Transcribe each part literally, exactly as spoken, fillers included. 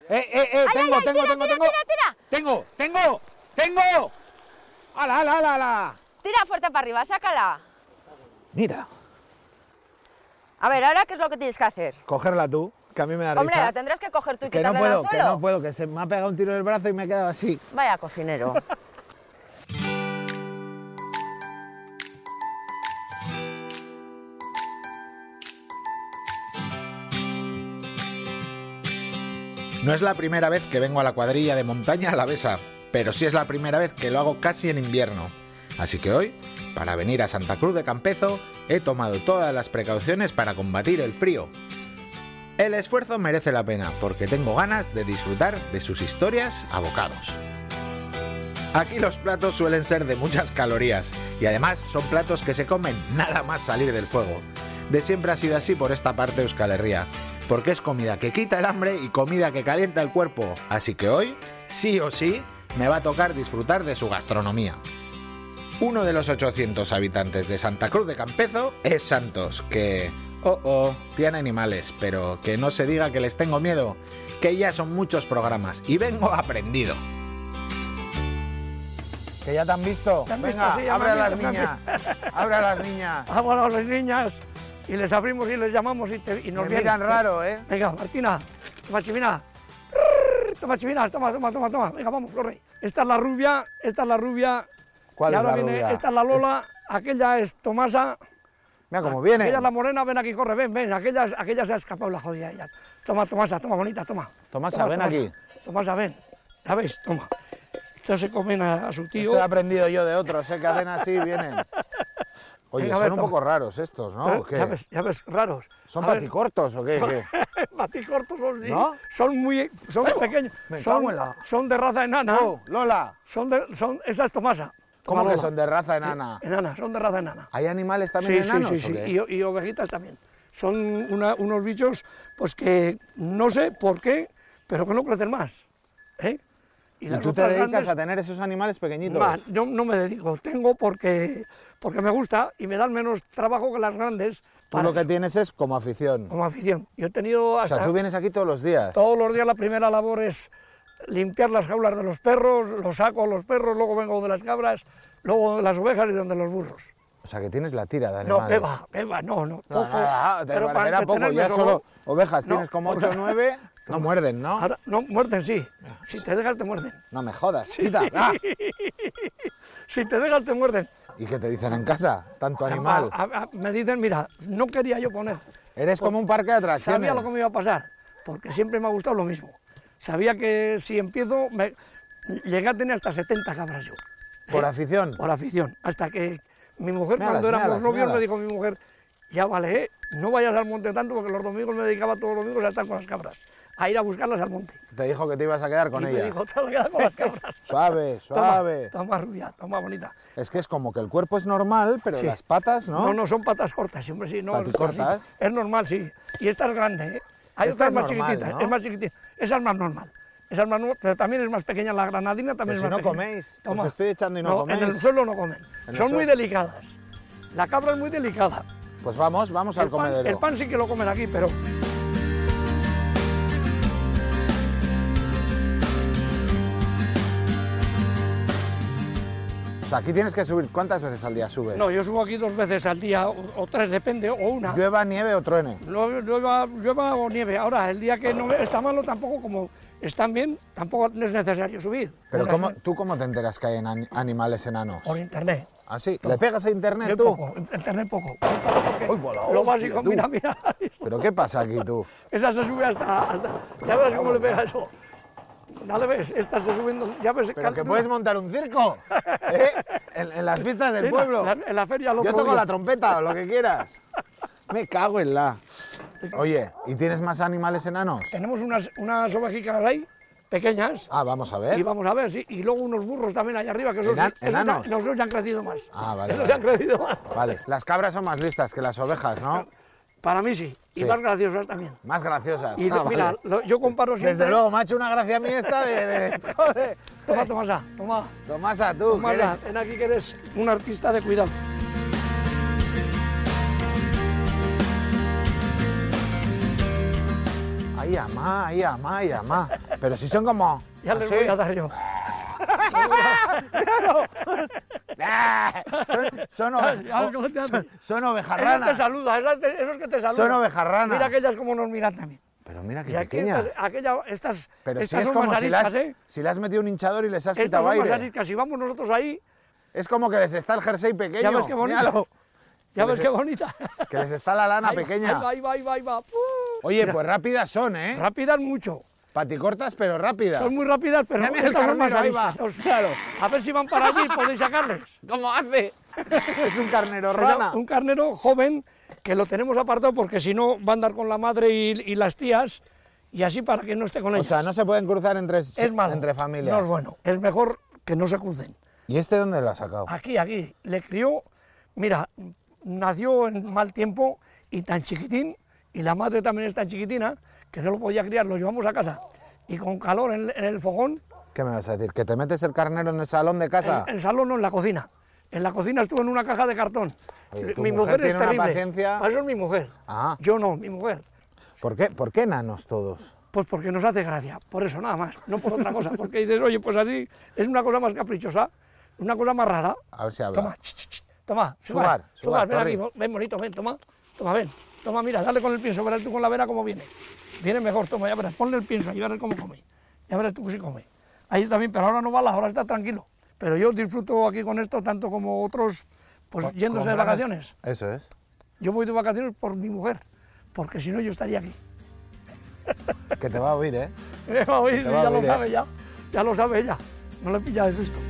¡Eh, eh, eh! Ay, ¡Tengo, ay, ay, tengo, tira, tengo, tira, tengo! tira, tira. ¡Tengo, tengo, tengo! ¡Hala, hala, hala, hala! Tira fuerte para arriba, sácala. Mira. A ver, ¿ahora qué es lo que tienes que hacer? Cogerla tú, que a mí me da Hombre, risa. la tendrás que coger tú y Que no quitarle puedo, al que suelo. no puedo, que se me ha pegado un tiro en el brazo y me he quedado así. Vaya cocinero. No es la primera vez que vengo a la cuadrilla de montaña alavesa, pero sí es la primera vez que lo hago casi en invierno. Así que hoy, para venir a Santa Cruz de Campezo, he tomado todas las precauciones para combatir el frío. El esfuerzo merece la pena, porque tengo ganas de disfrutar de sus historias a bocados. Aquí los platos suelen ser de muchas calorías, y además son platos que se comen nada más salir del fuego. De siempre ha sido así por esta parte de Euskal Herria, porque es comida que quita el hambre y comida que calienta el cuerpo, así que hoy, sí o sí, me va a tocar disfrutar de su gastronomía. Uno de los ochocientos habitantes de Santa Cruz de Campezo es Santos, que, oh oh, tiene animales, pero que no se diga que les tengo miedo, que ya son muchos programas y vengo aprendido. ¿Que ya te han visto? ¿Te han Venga, visto? Sí, ya abre me a han las visto, me han niñas, abre a las niñas. Vamos a las niñas y les abrimos y les llamamos y, te, y nos Me vienen. miran raro, ¿eh? Venga, Martina, toma chivina. Toma chivina, toma, toma, toma, toma. Venga, vamos, corre. Esta es la rubia, esta es la rubia. ¿Cuál y es ahora la viene, rubia? esta es la Lola, aquella es Tomasa. Mira cómo viene. Aquella es la morena, ven aquí, corre, ven, ven. Aquella, aquella se ha escapado la jodida ella. Toma, Tomasa, toma, bonita, toma. Tomasa, ven aquí. Tomasa, ven. Ya ves, toma. Estos se comen a, a su tío. Esto he aprendido yo de otros, ¿eh? Que hacen así y vienen. Oye, Venga, a son ver, un toma. poco raros estos, ¿no? Pero, ¿O qué? ya ves, ya ves, raros. ¿Son A ver, paticortos o qué? Son, ¿Qué? paticortos son, sí. ¿No? Son muy son pequeños. me son, cago en la- son de raza enana. Oh, Lola, Son de, son, esa es Tomasa. ¿cómo Toma, que Lola. son de raza enana? Enana, son de raza enana. ¿Hay animales también Sí, enanos sí, sí, o sí. qué? Y, y ovejitas también. Son una- unos bichos pues que no sé por qué, pero que no crecen más. ¿eh? ¿Y las tú te otras dedicas grandes, a tener esos animales pequeñitos? Va, yo no me dedico, tengo porque, porque me gusta y me dan menos trabajo que las grandes. Tú para lo que eso, tienes es como afición. como afición. Yo he tenido O hasta sea, tú vienes aquí todos los días. todos los días la primera labor es limpiar las jaulas de los perros, los saco a los perros, luego vengo de las cabras, luego de las ovejas y donde los burros. O sea, que tienes la tira de No, animales. qué va, qué va, no, no, No, poco. nada, te pero para parecerá poco, entretenerme ya solo ovejas No, tienes como porque- ocho o nueve, no muerden, ¿no? Ahora, no, muerden sí, si te dejas te muerden. No me jodas, quita. ¡Ah! Si te dejas te muerden. ¿Y qué te dicen en casa? Tanto animal. A- a- a- me dicen, mira, no quería yo poner. Eres como un parque de atracciones. Sabía lo que me iba a pasar, porque siempre me ha gustado lo mismo. Sabía que si empiezo, me... llegué a tener hasta setenta cabras yo. Por ¿eh? afición. Por afición. Hasta que mi mujer, Míralas, cuando éramos míralas, novios, míralas. me dijo mi mujer, ya vale, ¿eh? No vayas al monte tanto, porque los domingos me dedicaba todos los domingos a estar con las cabras, a ir a buscarlas al monte. Te dijo que te ibas a quedar con y me ellas. dijo, te vas a quedar con las cabras. Suave, Toma, suave. toma, rubia, toma, bonita. Es que es como que el cuerpo es normal, pero Sí. las patas, ¿no? No, no, son patas cortas, siempre sí. No, ¿Paticortas? así. Es normal, sí. Y esta es grande, ¿eh? Hay Esta otras es más normal, chiquititas, ¿no? es más chiquitita. Esa es más normal. Esa es más normal, pero también es más pequeña. La granadina también Pero es si más no pequeña. coméis, Toma. os estoy echando y no coméis. En el suelo no comen. En el Son muy suelo. delicadas. La cabra es muy delicada. Pues vamos, vamos al El pan, comedero. el pan sí que lo comen aquí, pero... O sea, aquí tienes que subir. ¿Cuántas veces al día subes? No, yo subo aquí dos veces al día, o, o tres, depende, o una. Llueva, nieve o truene. Llueva, llueva, llueva o nieve. Ahora, el día que no está malo, tampoco, como están bien, tampoco es necesario subir. Pero Una ¿cómo, sube ¿tú cómo te enteras que hay en ani- animales enanos? Por internet. ¿Ah, sí? ¿Le pegas a internet Yo tú? poco, internet poco. Muy poco porque Uy, por la lo hostia, básico, tú. mira, mira. ¿Pero qué pasa aquí tú? Esa se sube hasta, hasta... Ya verás cómo le pega eso. Ya le ves, esta se subiendo, ya ves... ¿Pero que puedes montar un circo? ¿Eh? En, en las fiestas del en pueblo. La, en la feria lo Yo toco la trompeta o lo que quieras. Me cago en la... Oye, ¿y tienes más animales enanos? Tenemos unas, unas ovejicas ahí, pequeñas, Ah, vamos a y ver. vamos a ver, sí, y luego unos burros también allá arriba, que esos, Enan- esos ya, enanos. no, esos ya han crecido más. Ah, vale, Esos vale. ya han crecido más. Vale, las cabras son más listas que las ovejas, ¿no? Para mí sí, y Sí. más graciosas también. Más graciosas. Y Ah, mira, vale. lo- yo comparo siempre... Desde luego, me ha hecho una gracia a mí esta de... de- joder. Toma, Tomasa, toma. Tomasa, tú. que Tomasa, eres- ven aquí que eres un artista de cuidado. Ahí Ay, amá, ay, amá, ay, amá. Pero si son como... Ya les así. voy a dar yo. son, son, ove- Ya, ¿cómo te hace? son, son Eso te ovejarranas. saluda, esas te- esos que te saludan. Son ovejarranas. Mira aquellas como nos miran también. Pero mira qué Y aquí pequeñas. estas, aquella, estas, Pero si estas es son como más si le, has, ariscas, ¿eh? si le has metido un hinchador y les has Estas quitado son más aire. ariscas. Si vamos nosotros ahí, Es como que les está el jersey pequeño. ya ves qué bonita. Míralo. Ya Que ves les- qué bonita. Que les está la lana Ahí va, pequeña. Ahí va, ahí va, ahí va, ahí va. Uh, Oye, pues rápidas son, ¿eh? rápidas mucho. Paticortas, pero rápidas. Son muy rápidas, pero Ya mira el estas son más carnero, ahí va. ariscas. O sea, a ver si van para allí y podéis sacarles. ¿Cómo hace? Es un carnero Se llama rana. un carnero joven que lo tenemos apartado porque si no va a andar con la madre y, y las tías y así para que no esté con O ellas. sea, no se pueden cruzar entre, es malo. entre familias. No es bueno. Es mejor que no se crucen. ¿Y este dónde lo ha sacado? Aquí, aquí. Le crió, mira, nació en mal tiempo y tan chiquitín, y la madre también es tan chiquitina, que no lo podía criar, lo llevamos a casa. Y con calor en, en el fogón, ¿Qué me vas a decir? ¿Que te metes el carnero en el salón de casa? en el salón no, en la cocina. En la cocina estuvo en una caja de cartón. Oye, tu mi mujer mujer, es tiene una terrible. paciencia. Para eso es mi mujer. Ah. Yo no, mi mujer. ¿Por qué? ¿Por qué enanos todos? Pues porque nos hace gracia, por eso nada más, no por otra cosa. Porque dices, oye, pues así es una cosa más caprichosa, una cosa más rara. A ver si habla. Toma, ch, ch, ch, toma, Sugar, sugar, sugar, sugar, ven Torri. aquí, ven bonito, ven, toma, toma, ven, toma, mira, dale con el pienso, verás tú con la vera cómo viene. Viene mejor, toma, ya verás, ponle el pienso ahí, verás cómo come. Ya verás tú si come. Ahí está bien, pero ahora no balas, ahora está tranquilo. Pero yo disfruto aquí con esto tanto como otros, pues Con- yéndose de con ganas- vacaciones. Eso es. Yo voy de vacaciones por mi mujer, porque si no yo estaría aquí. Que te va a oír, ¿eh? Eh, oye, sí, va a ya lo oír, ¿eh? sabe ya, ya lo sabe ella, no le pilla de susto.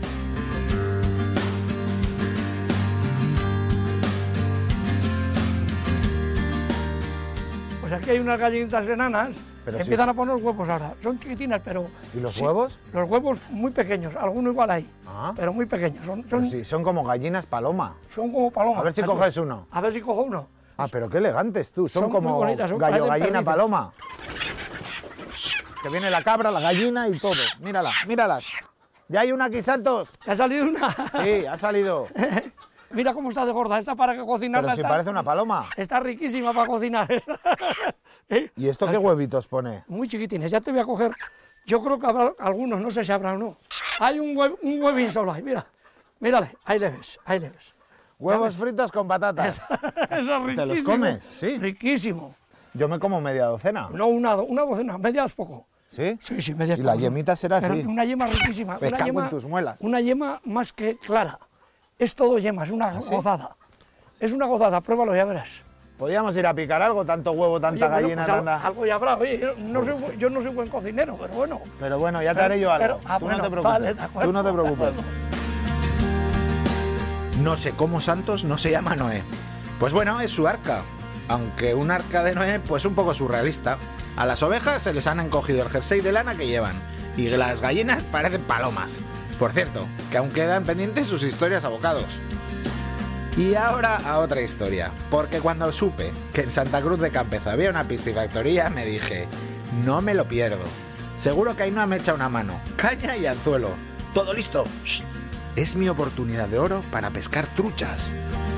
Pues aquí hay unas gallinitas enanas Pero que sí, empiezan sí. a poner huevos ahora, son chiquitinas, pero... ¿Y los sí, huevos? Los huevos muy pequeños, alguno igual hay, Ah. pero muy pequeños, son, son, Pues sí, son como gallinas paloma. son como palomas. A ver si Eso. coges uno. A ver si cojo uno. Ah, pero qué elegantes tú. Son, Son muy como bonitas, son- gallo, parecen gallina, perdices. paloma. Que viene la cabra, la gallina y todo. Mírala, míralas. Ya hay una aquí, Santos. ¿Te ha salido una? Sí, ha salido. Mira cómo está de gorda, esta para que cocinarla Pero si está, parece una paloma. está riquísima para cocinar. ¿Eh? ¿Y esto qué huevitos pone? Muy chiquitines, ya te voy a coger. Yo creo que habrá algunos, no sé si habrá o no. Hay un, hue- un huevín solo ahí, mira. Mírale, ahí le ves, ahí le ves. Huevos fritos con patatas. Eso es riquísimo. ¿Te los comes? Sí. Riquísimo. Yo me como media docena. No una, do- una docena, media es poco. ¿Sí? Sí, sí, media es Y la poco. yemita será Pero así. Una yema riquísima. Me una cago yema, en tus muelas. Una yema más que clara. Es todo yema, es una sí? gozada. Es una gozada, pruébalo, ya verás. Podríamos ir a picar algo, tanto huevo, tanta Oye, bueno, gallina, pues al- tanta... algo ya habrá. Oye, yo no, soy, bu- yo no soy buen cocinero, pero bueno. Pero bueno, ya te haré yo algo. Pero- ah, Tú bueno, no te preocupes. vale, de acuerdo. Tú no te preocupes. No sé cómo Santos no se llama Noé. Pues bueno, es su arca. Aunque un arca de Noé, pues un poco surrealista. A las ovejas se les han encogido el jersey de lana que llevan. Y las gallinas parecen palomas. Por cierto, que aún quedan pendientes sus historias a bocados. Y ahora a otra historia. Porque cuando supe que en Santa Cruz de Campezo había una piscifactoría, me dije, no me lo pierdo. Seguro que Ainhoa me echa una mano. Caña y anzuelo. Todo listo. Shh. Es mi oportunidad de oro para pescar truchas.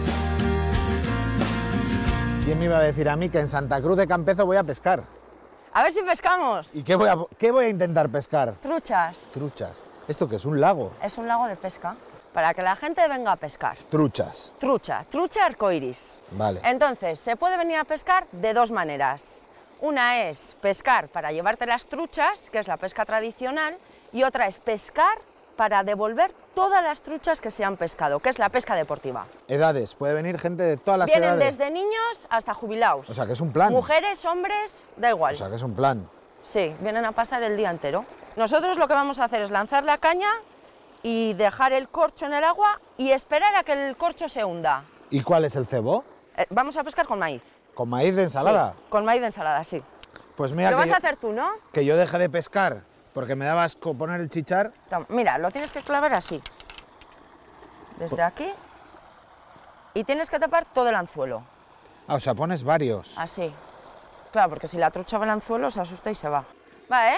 ¿Quién me iba a decir a mí que en Santa Cruz de Campezo voy a pescar? A ver si pescamos. ¿Y qué voy a, qué voy a intentar pescar? Truchas. Truchas. ¿Esto qué es? ¿Un lago? Es un lago de pesca para que la gente venga a pescar. Truchas. Trucha, trucha arcoiris. Vale. Entonces, se puede venir a pescar de dos maneras. Una es pescar para llevarte las truchas, que es la pesca tradicional, y otra es pescar para devolver todas las truchas que se han pescado, que es la pesca deportiva. Edades. Puede venir gente de todas las Vienen edades. desde niños hasta jubilados. O sea, que es un plan. Mujeres, hombres, da igual. O sea, que es un plan. Sí, vienen a pasar el día entero. Nosotros lo que vamos a hacer es lanzar la caña y dejar el corcho en el agua y esperar a que el corcho se hunda. ¿Y cuál es el cebo? Eh, vamos a pescar con maíz. ¿Con maíz de ensalada? Sí, con maíz de ensalada, sí. Pues mira Lo que vas yo, a hacer tú, ¿no? que yo dejé de pescar porque me daba asco poner el chichar. Toma, mira, lo tienes que clavar así. Desde aquí. Y tienes que tapar todo el anzuelo. Ah, o sea, pones varios. Así. Claro, porque si la trucha ve el anzuelo, se asusta y se va. Va, ¿eh?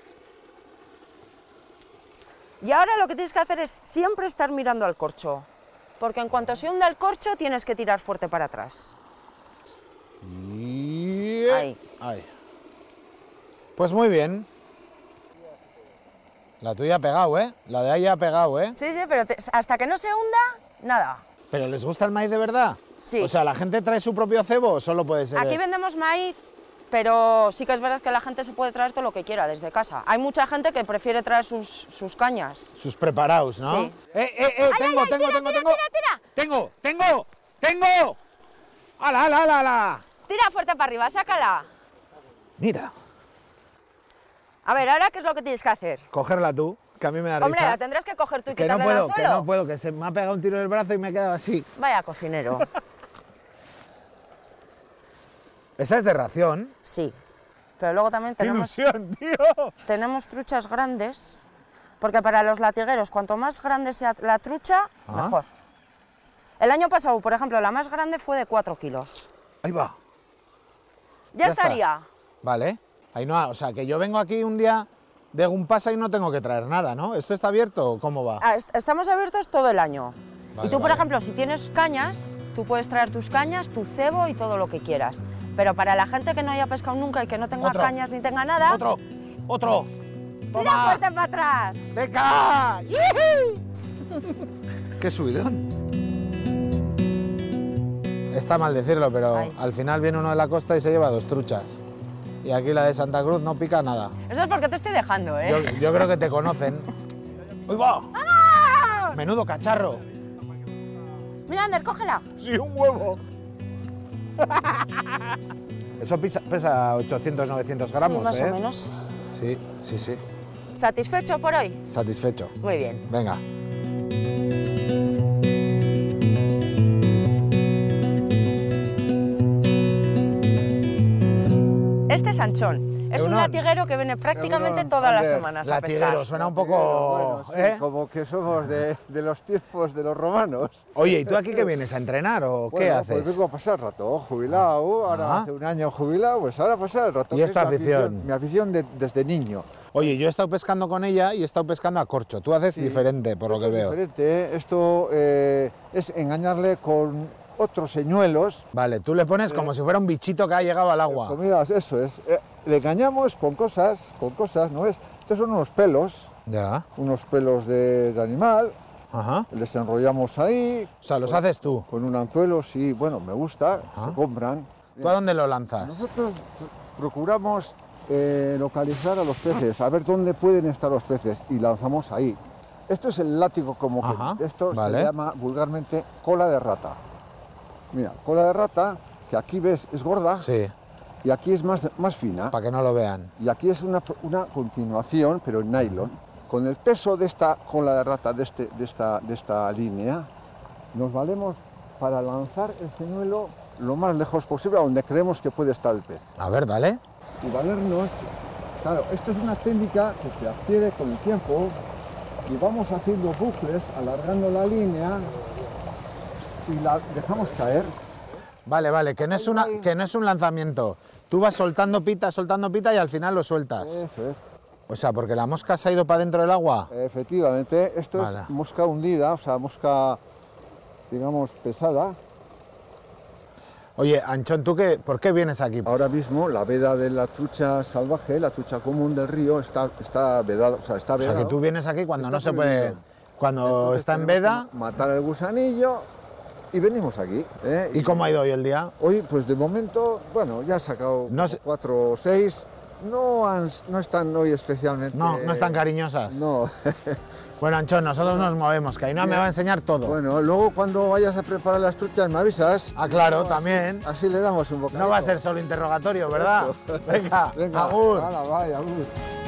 Y ahora lo que tienes que hacer es siempre estar mirando al corcho. Porque en cuanto se hunda el corcho, tienes que tirar fuerte para atrás. Y... Ahí. Ahí. Pues muy bien. La tuya ha pegado, ¿eh? La de ahí ha pegado, ¿eh? Sí, sí, pero te- hasta que no se hunda, nada. ¿Pero les gusta el maíz de verdad? Sí. O sea, ¿la gente trae su propio cebo o solo puede ser...? Aquí vendemos maíz, pero sí que es verdad que la gente se puede traer todo lo que quiera desde casa. Hay mucha gente que prefiere traer sus, sus cañas. Sus preparados, ¿no? Sí. ¡Eh, eh, eh! Ay, tengo, ay, ay, tengo, tira, tengo, tira, tengo! tira, tira. ¡Tengo, tengo, tengo! ¡Hala, hala, hala, hala! Tira fuerte para arriba, sácala. Mira, A ver, ahora, ¿qué es lo que tienes que hacer? cogerla tú, que a mí me da Hombre, risa. la tendrás que coger tú y Que no quitarle puedo, el que anzuelo. no puedo, que se me ha pegado un tiro en el brazo y me he quedado así. Vaya cocinero. Esa es de ración. Sí, pero luego también ¡Qué tenemos, ilusión, tío! tenemos truchas grandes, porque para los latigueros, cuanto más grande sea la trucha, Ah. mejor. El año pasado, por ejemplo, la más grande fue de cuatro kilos. Ahí va. Ya, Ya está. estaría. Vale. Ainhoa, o sea, que yo vengo aquí un día de Gumpasa y no tengo que traer nada, ¿no? ¿Esto está abierto o cómo va? Ah, est- estamos abiertos todo el año. Vale, y tú, por vale. ejemplo, si tienes cañas, tú puedes traer tus cañas, tu cebo y todo lo que quieras. Pero para la gente que no haya pescado nunca y que no tenga Otro. cañas ni tenga nada, ¡Otro! ¡Otro! ¡tira ¡Toma! fuerte para atrás! ¡Venga! ¡Yujú! ¡Qué subidón! Está mal decirlo, pero Ay. al final viene uno de la costa y se lleva dos truchas. Y aquí la de Santa Cruz no pica nada. Eso es porque te estoy dejando, ¿eh? Yo, yo creo que te conocen. ¡Uy, va! ¡Menudo cacharro! Mira, Ander, cógela. ¡Sí, un huevo! Eso pisa- pesa ochocientos, novecientos gramos, sí, más ¿eh? o menos. Sí, sí, sí. ¿Satisfecho por hoy? Satisfecho. Muy bien. Venga. Este es Anchón. Es un Egunon. latiguero que viene prácticamente Egunon, todas las Ander. semanas a pescar. Latiguero, suena un poco... Bueno, sí, ¿eh? como que somos de, de los tiempos de los romanos. Oye, ¿y tú aquí qué vienes? ¿A entrenar o qué Bueno, haces? Pues vengo a pasar el rato, jubilado, ahora Ah. hace un año jubilado, pues ahora pasar el rato. ¿Y que es tu mi afición? Mi afición de- desde niño. Oye, yo he estado pescando con ella y he estado pescando a corcho. Tú haces Sí. diferente, por lo que veo. Diferente, ¿eh? Esto eh, es engañarle con otros señuelos. Vale, tú le pones como si fuera un bichito que ha llegado al agua. Comidas, eso es. Eh, le engañamos con cosas, con cosas, ¿no es? Estos son unos pelos, Ya, unos pelos de, de animal, ajá. les enrollamos ahí. O sea, los haces tú. Con un anzuelo, sí, bueno, me gusta, Ajá. se compran. ¿Tú a dónde lo lanzas? Nosotros procuramos eh, localizar a los peces, a ver dónde pueden estar los peces y lanzamos ahí. Esto es el látigo como que Ajá, esto vale. se llama vulgarmente cola de rata. Mira, cola de rata, que aquí ves es gorda Sí, y aquí es más, más fina. para que no lo vean. Y aquí es una, una continuación, pero en nylon. Con el peso de esta cola de rata, de, este, de, esta, de esta línea, nos valemos para lanzar el señuelo lo más lejos posible a donde creemos que puede estar el pez. A ver, dale. Y valernos, claro, esto es una técnica que se adquiere con el tiempo y vamos haciendo bucles, alargando la línea y la dejamos caer. Vale, vale, que no es, una, que no es un lanzamiento. Tú vas soltando pita, soltando pita y al final lo sueltas. Eso es. O sea, porque la mosca se ha ido para dentro del agua. Efectivamente, esto Vale. es mosca hundida, o sea, mosca, digamos, pesada. Oye, Anchón, ¿tú qué, por qué vienes aquí? Ahora mismo la veda de la trucha salvaje, la trucha común del río, está, está vedada, o sea, está O sea, vedada. que tú vienes aquí cuando Está no se puede... prohibido. Cuando Entonces está en tenemos veda... que matar el gusanillo y venimos aquí. ¿eh? ¿Y cómo ha ido hoy el día? Hoy, pues de momento, bueno, ya he sacado No sé- cuatro o seis. No, han- no están hoy especialmente... No, no están cariñosas. No. Bueno, Anchón, nosotros nos movemos, que Ainhoa me va a enseñar todo. Bueno, luego cuando vayas a preparar las truchas me avisas. Ah, claro, No, también. Así, así le damos un bocadito. No va a ser solo interrogatorio, ¿verdad? Eso. Venga, Venga, agur. hala, vaya, agur.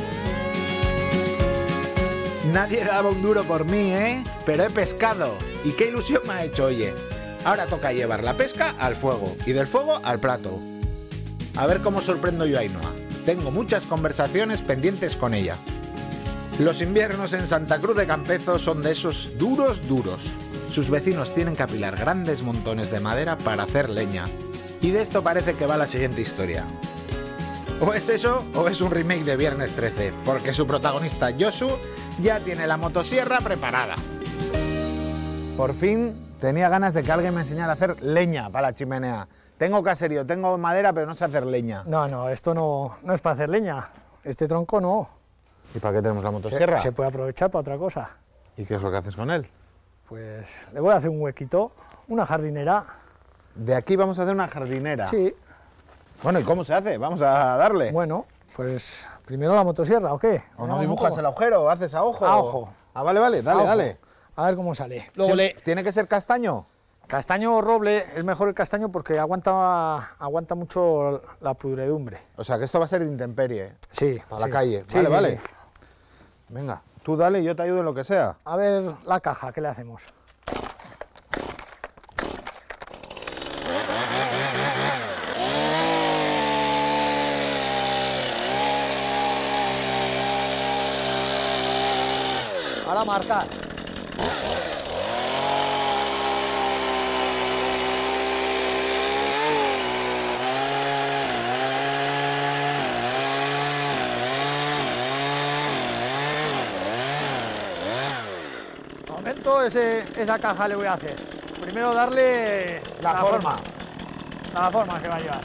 Nadie daba un duro por mí, ¿eh? Pero he pescado. Y qué ilusión me ha hecho, oye. Ahora toca llevar la pesca al fuego y del fuego al plato. A ver cómo sorprendo yo a Ainhoa. Tengo muchas conversaciones pendientes con ella. Los inviernos en Santa Cruz de Campezo son de esos duros, duros. Sus vecinos tienen que apilar grandes montones de madera para hacer leña. Y de esto parece que va la siguiente historia. O es eso, o es un remake de Viernes trece, porque su protagonista, Josu, ya tiene la motosierra preparada. Por fin tenía ganas de que alguien me enseñara a hacer leña para la chimenea. Tengo caserío, tengo madera, pero no sé hacer leña. No, no, esto no, no es para hacer leña. este tronco no. ¿Y para qué tenemos la motosierra? Se, se puede aprovechar para otra cosa. ¿Y qué es lo que haces con él? Pues le voy a hacer un huequito, una jardinera. De aquí vamos a hacer una jardinera. Sí. Bueno, ¿y cómo se hace? Vamos a darle. Bueno, pues primero la motosierra, ¿o qué? ¿O no dibujas el agujero o haces a ojo? A ojo. Ah, vale, vale, dale, A ojo. dale. A ver cómo sale. Luego Sí, le... ¿Tiene que ser castaño? Castaño o roble, es mejor el castaño porque aguanta, aguanta mucho la pudredumbre. O sea, que esto va a ser de intemperie. Sí. Para sí. la calle. Sí, Vale, sí, vale. sí. Venga, tú dale y yo te ayudo en lo que sea. A ver la caja, ¿qué le hacemos? Ahora marcar. De momento ese, esa caja le voy a hacer. Primero darle La forma. La forma que va a llevar.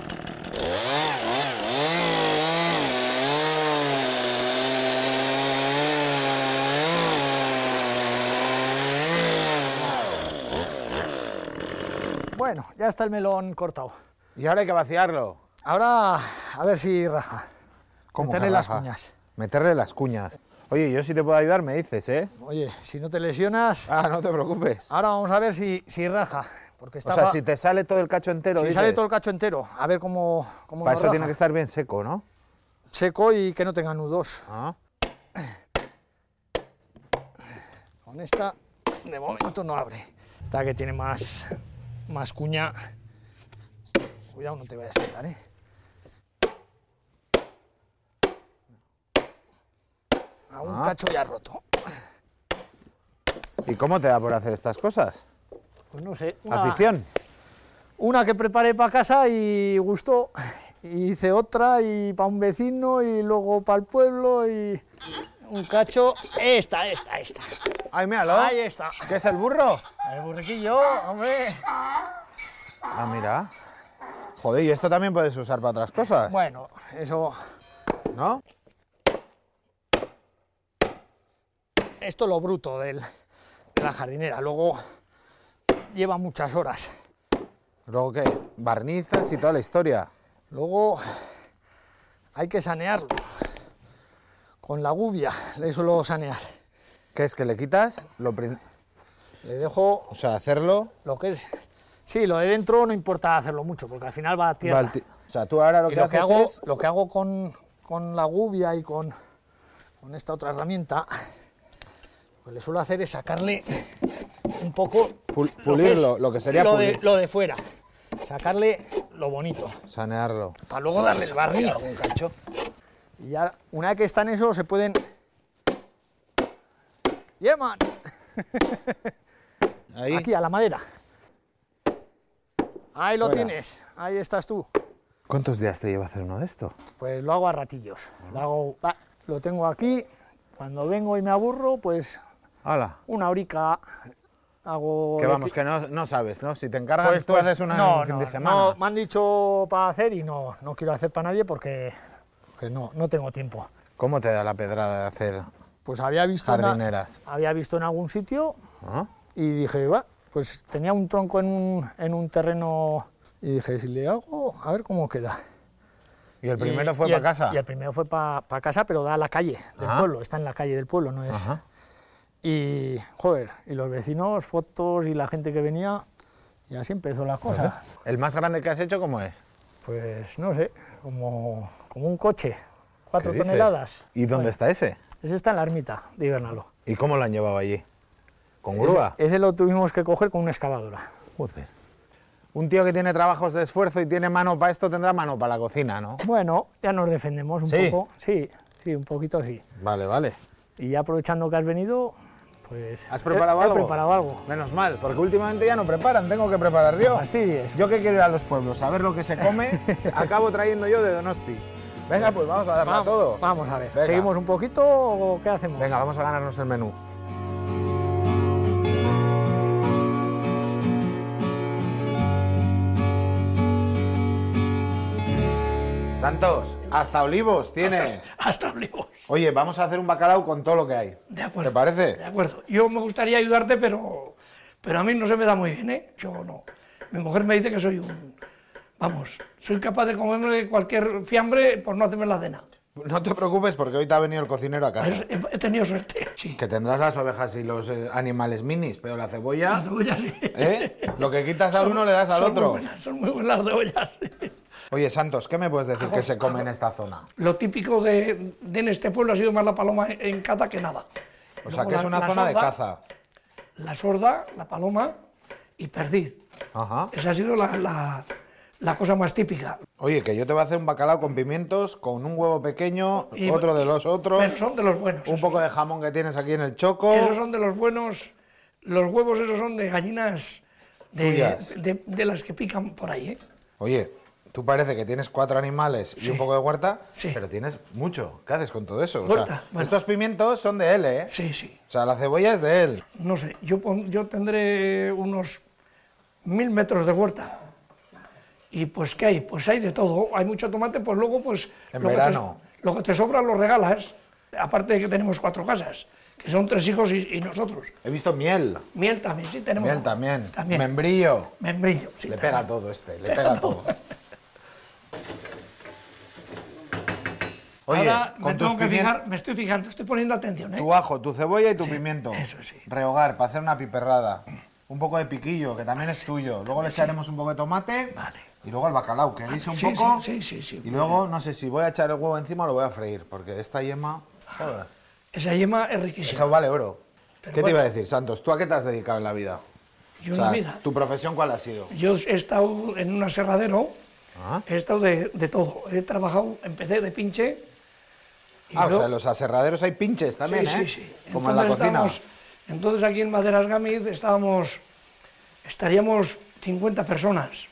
Bueno, ya está el melón cortado. Y ahora hay que vaciarlo. Ahora, a ver si raja. ¿Cómo Meterle que las raja? cuñas. Meterle las cuñas. Oye, yo si te puedo ayudar me dices, ¿eh? Oye, si no te lesionas, Ah, no te preocupes. ahora vamos a ver si, si raja. Porque O está sea, pa- si te sale todo el cacho entero, si dices. sale todo el cacho entero, a ver cómo, cómo Para nos eso raja. tiene que estar bien seco, ¿no? Seco y que no tenga nudos. Ah. Con esta, de momento no abre. Esta que tiene más, más cuña. Cuidado, no te vayas a soltar, ¿eh? A un Ah. cacho ya roto. ¿Y cómo te da por hacer estas cosas? Pues no sé. Una, ¿Afición? una que preparé para casa y gustó. Y hice otra y para un vecino y luego para el pueblo y un cacho. Esta, esta, esta. ¡Ay, míralo! Ahí está. ¿Qué es el burro? El burriquillo, hombre. Ah, mira. Joder, y esto también puedes usar para otras cosas, Bueno, eso. ¿no? Esto es lo bruto del, de la jardinera. Luego lleva muchas horas. Luego, ¿qué? Barnizas y toda la historia. Luego hay que sanearlo. Con la gubia le suelo sanear. ¿Qué es? ¿Que le quitas? Lo prin- Le dejo O sea, hacerlo... lo que es. Sí, lo de dentro no importa hacerlo mucho, porque al final va a tierra. va al ti- O sea, tú ahora lo Y que lo que haces hago, es... lo que hago con, con la gubia y con, con esta otra herramienta, lo que le suelo hacer es sacarle un poco. Pul- lo que pulirlo, es lo que sería lo de, pulir. lo de fuera. Sacarle lo bonito, Sanearlo. para luego darle el barniz. Un cacho. Y ya, una vez que está en eso, se pueden. ¡Yeah, man! Ahí. Aquí, a la madera. Ahí lo Fuera. tienes, ahí estás tú. ¿Cuántos días te lleva hacer uno de esto? Pues lo hago a ratillos. Lo, hago, va, lo tengo aquí. Cuando vengo y me aburro, pues ¡Hala! una horica hago. Que de vamos, pi- que no, no sabes, ¿no? Si te encargan, pues- tú pues haces una no, en un fin no, de semana. no, me han dicho para hacer y no, no quiero hacer para nadie porque que no, no tengo tiempo. ¿Cómo te da la pedrada de hacer Pues había visto, una- jardineras? había visto en algún sitio ¿Ah? y dije, va, pues tenía un tronco en un, en un terreno y dije, si le hago, a ver cómo queda. ¿Y el primero Y- fue y para el- casa? Y el primero fue para casa, pero da a la calle del Ajá. pueblo, está en la calle del pueblo, no es. Ajá. Y, joder, y los vecinos, fotos y la gente que venía, y así empezó la cosa. ¿El más grande que has hecho cómo es? Pues no sé, como, como un coche, cuatro ¿Qué dices? toneladas. ¿Y dónde Joder, está ese? Ese está en la ermita de Ibernalo. ¿Y cómo lo han llevado allí? ¿Con grúa? Ese, ese lo tuvimos que coger con una excavadora. Joder. Un tío que tiene trabajos de esfuerzo y tiene mano para esto tendrá mano para la cocina, ¿no? Bueno, ya nos defendemos un ¿Sí? poco. Sí, sí, un poquito sí. Vale, vale. Y ya aprovechando que has venido, pues... ¿Has preparado he, algo? He preparado algo. Menos mal, porque últimamente ya no preparan, tengo que preparar yo. Fastidies. Yo que quiero ir a los pueblos a ver lo que se come, acabo trayendo yo de Donosti. Venga, pues vamos a darle a Vamos, todo. vamos a ver, Venga. ¿seguimos un poquito o qué hacemos? Venga, vamos a ganarnos el menú. Santos, hasta olivos tienes. Hasta, hasta olivos. Oye, vamos a hacer un bacalao con todo lo que hay. De acuerdo. ¿Te parece? De acuerdo. Yo me gustaría ayudarte, pero, pero a mí no se me da muy bien, ¿eh? Yo no. Mi mujer me dice que soy un... Vamos, soy capaz de comerme cualquier fiambre por no hacerme la cena. No te preocupes porque hoy te ha venido el cocinero a casa. He, he tenido suerte, sí. Que tendrás las ovejas y los eh, animales minis, pero la cebolla... La cebolla, sí. ¿Eh? Lo que quitas al uno le das al Son otro. Muy buenas, son muy buenas las cebollas. Oye, Santos, ¿qué me puedes decir que se come en esta zona? Lo típico de, de en este pueblo ha sido más la paloma en caza que nada. O sea, Luego que es la- una la zona de sorda, caza. La sorda, la paloma y perdiz. Ajá. Esa ha sido la, la, la cosa más típica. Oye, que yo te voy a hacer un bacalao con pimientos, con un huevo pequeño, Y- otro de los otros, Pero son de los buenos. un poco de jamón que tienes aquí en el choco. Esos son de los buenos. Los huevos esos son de gallinas de, Tuyas. de, de las que pican por ahí, ¿eh? Oye, tú parece que tienes cuatro animales y Sí. un poco de huerta, Sí. pero tienes mucho. ¿Qué haces con todo eso? O Huerta, sea, bueno. estos pimientos son de él, ¿eh? Sí, sí. O sea, la cebolla es de él. No sé, yo, pon- yo tendré unos mil metros de huerta. Y pues, ¿qué hay? Pues hay de todo. Hay mucho tomate, pues luego, pues... En lo que te- verano. lo que te sobra lo regalas. Aparte de que tenemos cuatro casas, que son tres hijos y, y nosotros. He visto miel. Miel también, sí, tenemos. Miel también. También. Membrillo. Membrillo, sí. Le también. pega todo este, le pega todo. Oye, Ahora me con tus tengo que pimientos, fijar, me estoy fijando, estoy poniendo atención, ¿eh? tu ajo, tu cebolla y tu pimiento. eso sí. Rehogar para hacer una piperrada. Un poco de piquillo, que también es tuyo. Luego le echaremos un poco de tomate. Vale. Y luego el bacalao, que guise un Sí, poco. sí, sí, sí, sí. Y luego, no sé si voy a echar el huevo encima o lo voy a freír, porque esta yema... joder, Esa yema es riquísima. eso vale oro. Pero ¿Qué te bueno. iba a decir, Santos? ¿Tú a qué te has dedicado en la vida? Yo O en la sea, vida. ¿tu profesión cuál ha sido? Yo he estado en un aserradero, Ah, he estado de, de todo. He trabajado, empecé de pinche. y Ah, o luego- sea, en los aserraderos hay pinches también, sí, ¿eh? sí, sí. Como en la Entonces cocina. estábamos- entonces aquí en Maderas Gámez estábamos, estaríamos cincuenta personas.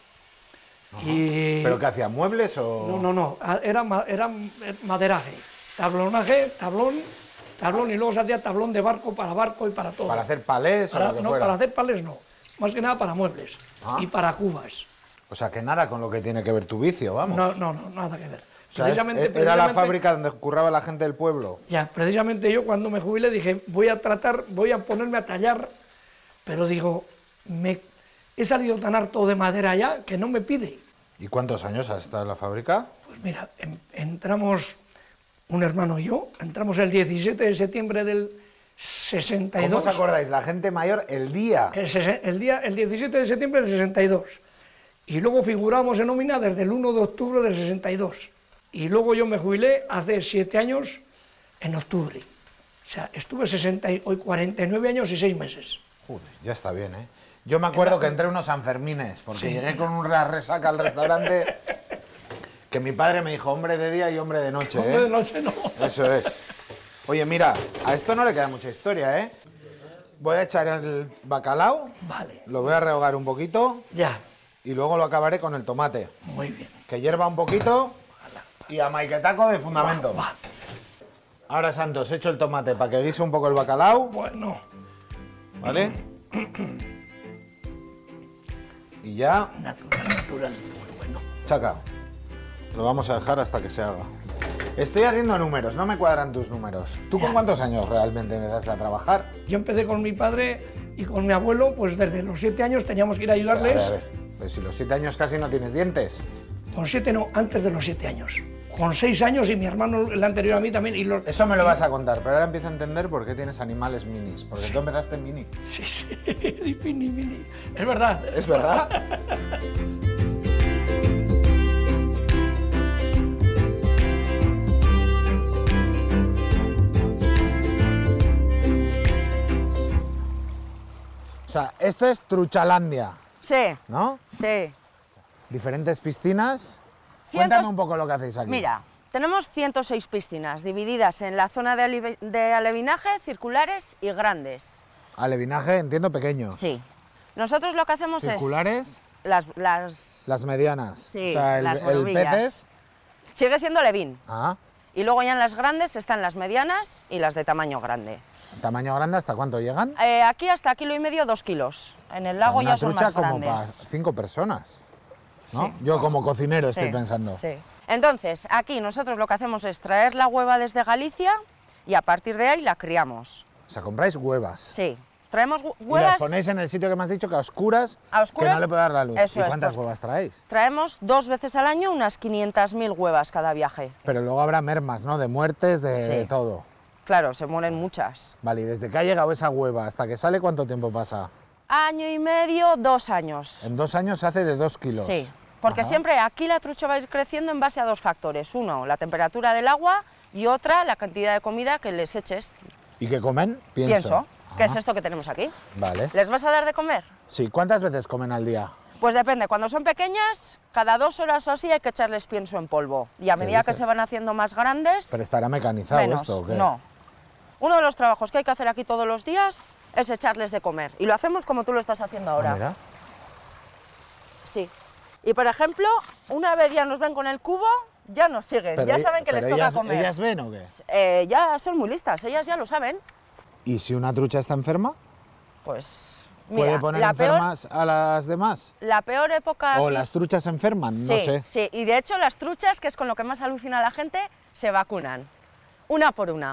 Y, ¿Pero qué hacía? ¿Muebles o...? no, no, no, a- era, ma- era maderaje, tablonaje, tablón, tablón y luego se hacía tablón de barco para barco y para todo. ¿Para hacer palés Para- o lo que no, fuera? para hacer pales no, más que nada para muebles Ah. y para cubas. O sea, que nada con lo que tiene que ver tu vicio, vamos. No, no, no, nada que ver. O sea, es- era la precisamente- fábrica donde curraba la gente del pueblo. Ya, precisamente yo cuando me jubilé dije, voy a tratar, voy a ponerme a tallar, pero digo, me he salido tan harto de madera ya que no me pide. ¿Y cuántos años has estado en la fábrica? Pues mira, en- entramos, un hermano y yo, entramos el diecisiete de septiembre del sesenta y ¿Cómo dos. os acordáis? La gente mayor, el día. El, sesen- el día, el diecisiete de septiembre del sesenta y dos. Y luego figuramos en nómina desde el uno de octubre del sesenta y dos. Y luego yo me jubilé hace siete años en octubre. O sea, estuve sesenta y, hoy cuarenta y nueve años y seis meses. Joder, ya está bien, ¿eh? Yo me acuerdo que entré unos Sanfermines, porque Sí. llegué con una resaca al restaurante que mi padre me dijo hombre de día y hombre de noche, Hombre, de ¿eh? noche no. Eso es. Oye, mira, a esto no le queda mucha historia, ¿eh? Voy a echar el bacalao, Vale, lo voy a rehogar un poquito ya, y luego lo acabaré con el tomate. muy bien. Que hierva un poquito y a maiquetaco de fundamento. Va, Ahora, Santos, echo el tomate para que guise un poco el bacalao, bueno, ¿vale? Y ya, natural, natural, muy bueno. chaca. Lo vamos a dejar hasta que se haga. Estoy haciendo números, no me cuadran tus números. ¿Tú con Ya. cuántos años realmente empezaste a trabajar? Yo empecé con mi padre y con mi abuelo, pues desde los siete años teníamos que ir a A ver, ayudarles. a ver, pues si los siete años casi no tienes dientes. Con siete no, antes de los siete años. Con seis años y mi hermano, el anterior a mí también. Y los... Eso me lo vas a contar, pero ahora empiezo a entender por qué tienes animales minis. Porque tú empezaste en mini. Sí, sí, mini, mini. Es verdad. ¿Es verdad? O sea, esto es Truchalandia, Sí, ¿no? sí. Diferentes piscinas. Cientos- Cuéntame un poco lo que hacéis aquí. Mira, tenemos ciento seis piscinas divididas en la zona de, alive- de alevinaje, circulares y grandes. Alevinaje, entiendo, pequeño. Sí. Nosotros lo que hacemos Circulares, es las, las... las medianas. Sí, o sea, el, las el borubillas. peces. Sigue siendo alevín. Ah, Y luego ya en las grandes están las medianas y las de tamaño grande. tamaño grande, ¿hasta cuánto llegan? Eh, aquí hasta kilo y medio, dos kilos. En el O sea, lago una ya son trucha más como grandes. para cinco personas. ¿no? Sí. Yo como cocinero estoy Sí, pensando. sí. Entonces, aquí nosotros lo que hacemos es traer la hueva desde Galicia y a partir de ahí la criamos. O sea, compráis huevas. Sí, traemos hu- Y huevas... las ponéis en el sitio que me has dicho, que a oscuras, A oscuras, que no le puede dar la luz. eso ¿Y es, cuántas pues- huevas traéis? Traemos dos veces al año unas quinientas mil huevas cada viaje. Pero luego habrá mermas, ¿no? De muertes, de, Sí. de todo. Claro, se mueren muchas. Vale, y desde que ha llegado esa hueva hasta que sale, ¿cuánto tiempo pasa? Año y medio, dos años. En dos años se hace de dos kilos. Sí, porque Ajá. siempre aquí la trucha va a ir creciendo en base a dos factores. Uno, la temperatura del agua y otra, la cantidad de comida que les eches. ¿Y qué comen? Pienso. Pienso, que es Ajá. esto que tenemos aquí. Vale. ¿Les vas a dar de comer? Sí, ¿cuántas veces comen al día? Pues depende, cuando son pequeñas, cada dos horas o así hay que echarles pienso en polvo. Y a medida que dices? se van haciendo más grandes, ¿Pero estará mecanizado menos. esto o qué? No. Uno de los trabajos que hay que hacer aquí todos los días es echarles de comer. Y lo hacemos como tú lo estás haciendo Ah, ahora. mira. Sí. Y por ejemplo, una vez ya nos ven con el cubo, ya nos siguen, Pero ya ella- saben que les pero toca ellas, comer. ¿Ellas ven o qué? Eh, ya son muy listas, ellas ya lo saben. ¿Y si una trucha está enferma? Pues ¿Puede mira, poner la peor, enfermas a las demás? la peor época ¿O aquí- las truchas se enferman? sí, No sé. sí, y de hecho las truchas, que es con lo que más alucina a la gente, se vacunan, una por una.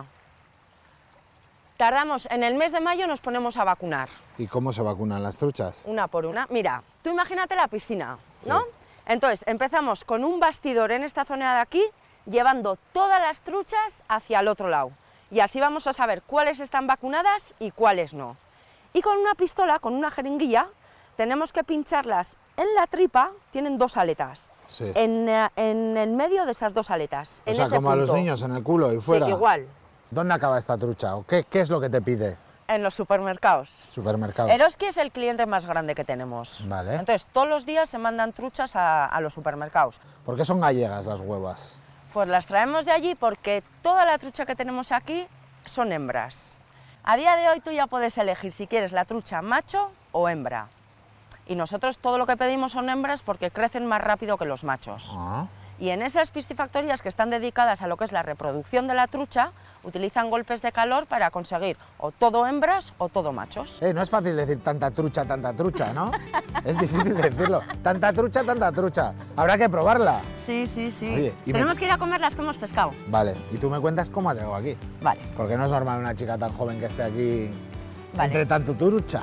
Tardamos, en el mes de mayo nos ponemos a vacunar, ¿Y cómo se vacunan las truchas? una por una. Mira, tú imagínate la piscina, ¿no? Sí. Entonces, empezamos con un bastidor en esta zona de aquí, llevando todas las truchas hacia el otro lado. Y así vamos a saber cuáles están vacunadas y cuáles no. Y con una pistola, con una jeringuilla, tenemos que pincharlas en la tripa, tienen dos aletas. Sí. En, eh, en el medio de esas dos aletas. O en sea, ese como a los punto. niños en el culo y fuera. Sí, igual, ¿Dónde acaba esta trucha? ¿O qué, qué es lo que te pide? en los supermercados. Supermercados. Eroski es el cliente más grande que tenemos. Vale. Entonces, todos los días se mandan truchas a, a los supermercados. ¿Por qué son gallegas las huevas? Pues las traemos de allí porque toda la trucha que tenemos aquí son hembras. A día de hoy tú ya puedes elegir si quieres la trucha macho o hembra. Y nosotros todo lo que pedimos son hembras porque crecen más rápido que los machos. Ah. Y en esas piscifactorías que están dedicadas a lo que es la reproducción de la trucha, utilizan golpes de calor para conseguir o todo hembras o todo machos. Eh, no es fácil decir tanta trucha, tanta trucha, ¿no? Es difícil decirlo. Tanta trucha, tanta trucha. Habrá que probarla. Sí, sí, sí. Oye, y me- Tenemos que ir a comer las que hemos pescado. Vale, y tú me cuentas cómo has llegado aquí. Vale. Porque no es normal una chica tan joven que esté aquí Vale. entre tanto trucha.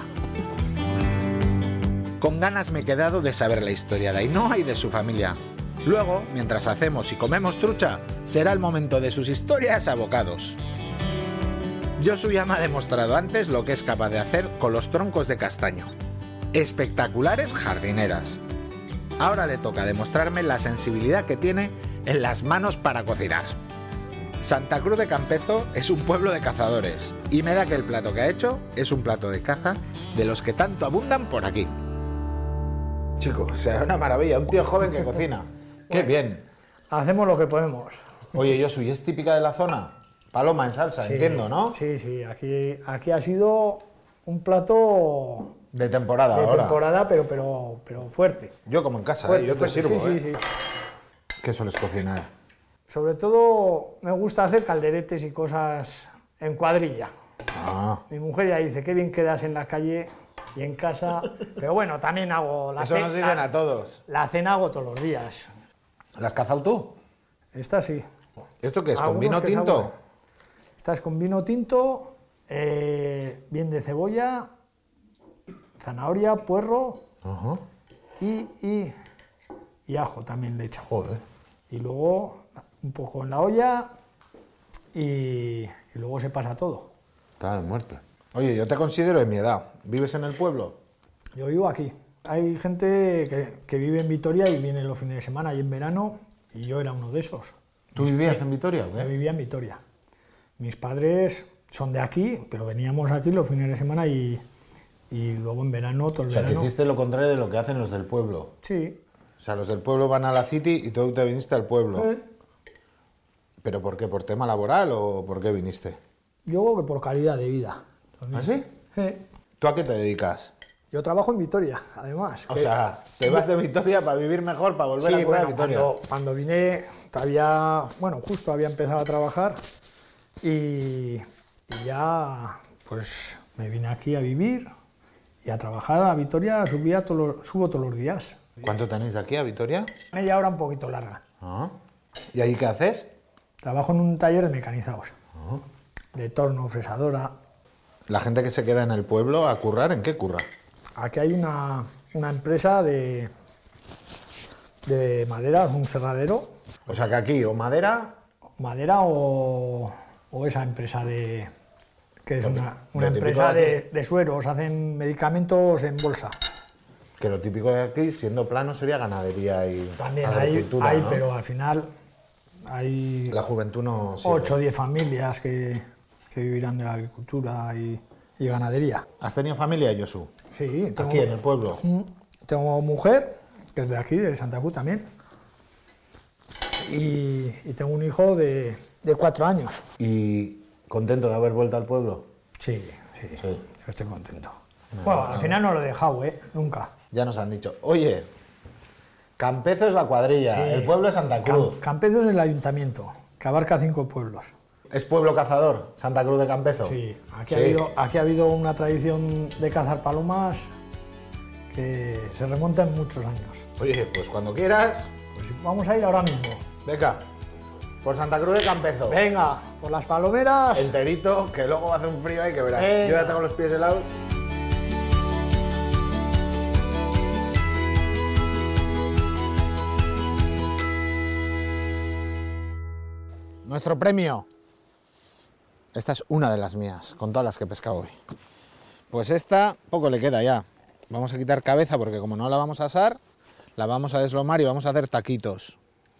Con ganas me he quedado de saber la historia de Ainhoa y de su familia. Luego, mientras hacemos y comemos trucha, será el momento de sus historias a bocados. Yosu ya me ha demostrado antes lo que es capaz de hacer con los troncos de castaño. Espectaculares jardineras. Ahora le toca demostrarme la sensibilidad que tiene en las manos para cocinar. Santa Cruz de Campezo es un pueblo de cazadores y me da que el plato que ha hecho es un plato de caza de los que tanto abundan por aquí. Chicos, o sea, una maravilla, un tío joven que cocina. ¡Qué bien! Hacemos lo que podemos. Oye, Yosu, ¿y es típica de la zona? Paloma en salsa, Sí, entiendo, ¿no? Sí, sí, aquí, aquí ha sido un plato De temporada de ahora. temporada, pero, pero, pero fuerte. Yo como en casa, Fuerte, ¿eh? Yo te fuerte. sirvo, sí, ¿eh? sí, sí. ¿Qué sueles cocinar? Sobre todo me gusta hacer calderetes y cosas en cuadrilla. Ah, Mi mujer ya dice, qué bien quedas en la calle y en casa. Pero bueno, también hago la eso ce- nos dicen la- a todos. La cena hago todos los días. ¿La has cazado tú? Esta sí. ¿Esto qué es? ¿Con Algunos vino que tinto? saben. Esta es con vino tinto, eh, bien de cebolla, zanahoria, puerro Ajá. y, y, y ajo también le he echado. Joder. Y luego un poco en la olla y, y luego se pasa todo. Está de muerte. Oye, yo te considero de mi edad. ¿Vives en el pueblo? Yo vivo aquí. Hay gente que, que vive en Vitoria y viene los fines de semana y en verano, y yo era uno de esos. ¿Tú vivías en Vitoria o Yo qué? vivía en Vitoria. Mis padres son de aquí, pero veníamos aquí los fines de semana y, y luego en verano, todo el O sea, que verano. hiciste lo contrario de lo que hacen los del pueblo. Sí. O sea, los del pueblo van a la city y tú te viniste al pueblo. Eh, ¿Pero por qué? ¿Por tema laboral o por qué viniste? Yo creo que por calidad de vida. ¿Ah, sí? Eh, ¿Tú a qué te dedicas? Yo trabajo en Vitoria, además. O que- sea, te vas de Vitoria para vivir mejor, para volver sí, a curar bueno, Vitoria. cuando, cuando vine, todavía, bueno, justo había empezado a trabajar y, y ya, pues, me vine aquí a vivir y a trabajar a Vitoria, subía todos los- subo todos los días. ¿Cuánto tenéis de aquí a Vitoria? Media hora un poquito larga. Ah. ¿Y ahí qué haces? Trabajo en un taller de mecanizados, oh. de torno, fresadora. La gente que se queda en el pueblo a currar, ¿en qué curra? Aquí hay una, una empresa de, de madera, un serradero. O sea que aquí, o madera... Madera o, o esa empresa de... que es Lo, una, una lo empresa de, de, de sueros, hacen medicamentos en bolsa. Que lo típico de aquí, siendo plano, sería ganadería y También hay, agricultura, hay ¿no? pero al final hay la juventud no sirve. ocho o diez familias que, que vivirán de la agricultura y, y ganadería. ¿Has tenido familia, Josu? Sí. Tengo, aquí en el pueblo. Tengo mujer, que es de aquí, de Santa Cruz también, y, y tengo un hijo de, de cuatro años. ¿Y contento de haber vuelto al pueblo? Sí, sí, sí. Yo estoy contento. No, bueno, no, al final no lo he dejado, ¿eh? Nunca. Ya nos han dicho, oye, Campezo es la cuadrilla, sí, el pueblo es Santa Cruz. Cam Campezo es el ayuntamiento, que abarca cinco pueblos. ¿Es pueblo cazador, Santa Cruz de Campezo? Sí, aquí, sí. Ha, habido, aquí ha habido una tradición de cazar palomas que se remonta en muchos años. Oye, pues cuando quieras... Pues vamos a ir ahora mismo. Venga, por Santa Cruz de Campezo. Venga, por las palomeras. Enterito, que luego va a hacer un frío ahí que verás. Venga. Yo ya tengo los pies helados. Nuestro premio. Esta es una de las mías, con todas las que he pescado hoy. Pues esta, poco le queda ya. Vamos a quitar cabeza porque como no la vamos a asar, la vamos a deslomar y vamos a hacer taquitos.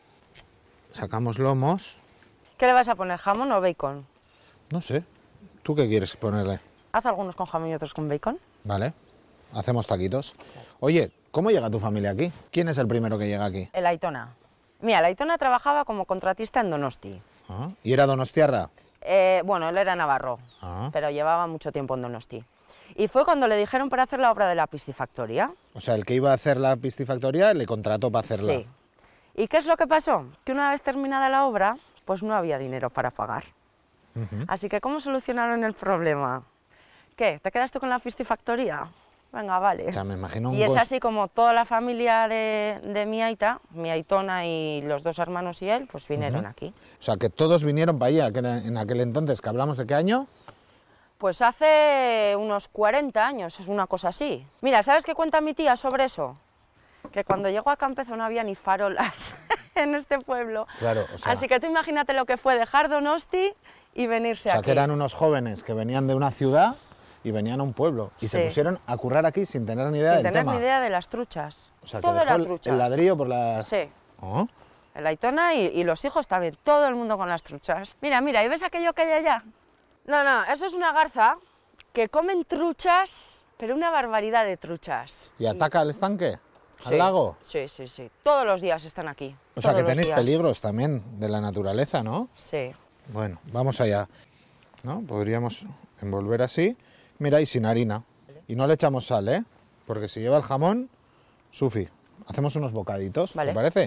Sacamos lomos. ¿Qué le vas a poner, jamón o bacon? No sé. ¿Tú qué quieres ponerle? Haz algunos con jamón y otros con bacon. Vale. Hacemos taquitos. Oye, ¿cómo llega tu familia aquí? ¿Quién es el primero que llega aquí? El Aitona. Mira, el Aitona trabajaba como contratista en Donosti. Ah, ¿y era donostiarra? Eh, bueno, él era navarro, Ah. pero llevaba mucho tiempo en Donosti. Y fue cuando le dijeron para hacer la obra de la piscifactoría. O sea, el que iba a hacer la piscifactoría le contrató para hacerla. Sí. ¿Y qué es lo que pasó? Que una vez terminada la obra, pues no había dinero para pagar. Uh-huh. Así que, ¿cómo solucionaron el problema? ¿Qué? ¿Te quedas tú con la piscifactoría? Venga, vale. O sea, me imagino un Y es cost- así como toda la familia de, de mi aita, mi aitona y los dos hermanos y él, pues vinieron Uh-huh. aquí. O sea, que todos vinieron para allá, que era en aquel entonces, que hablamos de qué año. Pues hace unos cuarenta años, es una cosa así. Mira, ¿sabes qué cuenta mi tía sobre eso? Que cuando llegó a Campezo no había ni farolas en este pueblo. Claro, o sea, Así que tú imagínate lo que fue dejar Donosti y venirse o sea aquí. que eran unos jóvenes que venían de una ciudad y venían a un pueblo y se Sí. pusieron a currar aquí sin tener ni idea Sin del tener tema. ni idea de las truchas. O sea, que Todo dejó era el, truchas. el ladrillo por las... Sí. Oh, El Aitona y, y los hijos también, todo el mundo con las truchas. Mira, mira, ¿y ves aquello que hay allá? No, no, eso es una garza que comen truchas, pero una barbaridad de truchas. ¿Y ataca al estanque? ¿Al Sí, lago? Sí, sí, sí. Todos los días están aquí. O sea, todos que los tenéis días. peligros también de la naturaleza, ¿no? Sí. Bueno, vamos allá. ¿No? Podríamos envolver así. Mira, y sin harina. Y no le echamos sal, ¿eh? Porque si lleva el jamón, Sufi, hacemos unos bocaditos, Vale. ¿te parece?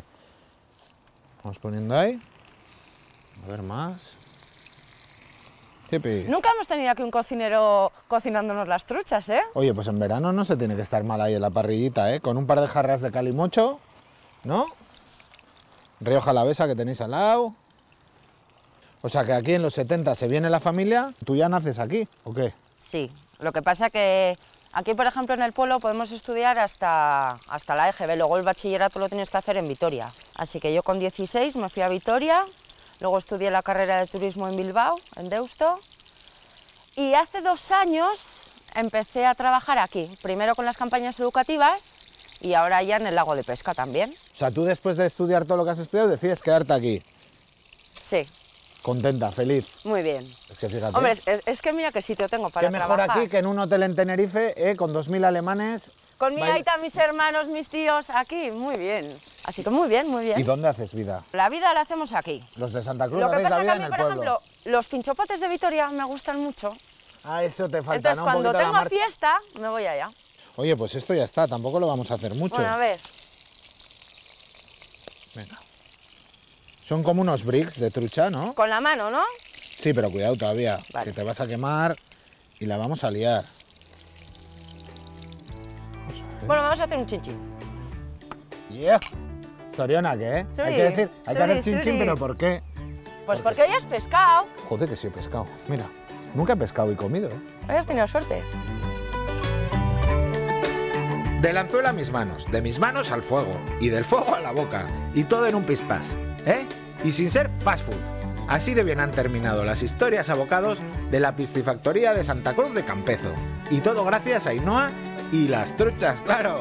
Vamos poniendo ahí. A ver más. Chipi. Nunca hemos tenido aquí un cocinero cocinándonos las truchas, ¿eh? Oye, pues en verano no se tiene que estar mal ahí en la parrillita, ¿eh? Con un par de jarras de calimocho, ¿no? Río Jalavesa que tenéis al lado. O sea que aquí en los setenta se viene la familia, ¿tú ya naces aquí o qué? Sí. Lo que pasa que aquí, por ejemplo, en el pueblo podemos estudiar hasta, hasta la E G B, luego el bachillerato lo tienes que hacer en Vitoria. Así que yo con dieciséis me fui a Vitoria, luego estudié la carrera de turismo en Bilbao, en Deusto, y hace dos años empecé a trabajar aquí, primero con las campañas educativas y ahora ya en el lago de pesca también. O sea, tú después de estudiar todo lo que has estudiado decides quedarte aquí, Sí, contenta, feliz. muy bien. Es que fíjate, Hombre, es, es que mira qué sitio tengo para qué mejor trabajar. aquí que en un hotel en Tenerife, ¿eh? Con dos mil alemanes. Con mi Bail- aita, mis hermanos, mis tíos, aquí, muy bien. Así que muy bien, muy bien. ¿Y dónde haces vida? La vida la hacemos aquí. Los de Santa Cruz Lo que hacéis la pasa que vida a en mí, el por pueblo. ejemplo, los pinchopotes de Vitoria me gustan mucho. Ah, eso te falta, Entonces, ¿no? Un cuando poquito la tengo mar- fiesta, me voy allá. Oye, pues esto ya está, tampoco lo vamos a hacer mucho. Bueno, a ver, Venga. Son como unos bricks de trucha, ¿no? con la mano, ¿no? Sí, pero cuidado todavía, Vale. que te vas a quemar y la vamos a liar. Bueno, vamos a hacer un chinchín. ¡Yeah! Soriona, ¿qué? Sí, hay que decir, hay sí, que hacer chin sí. chin, pero ¿por qué? Pues porque hoy has pescado. Joder, que sí he pescado. Mira, nunca he pescado y comido, ¿eh? Hoy has tenido suerte. Del anzuelo a mis manos, de mis manos al fuego, y del fuego a la boca, y todo en un pispás, ¿eh? Y sin ser fast food. Así de bien han terminado las historias a bocados de la piscifactoría de Santa Cruz de Campezo. Y todo gracias a Ainhoa y las truchas, claro.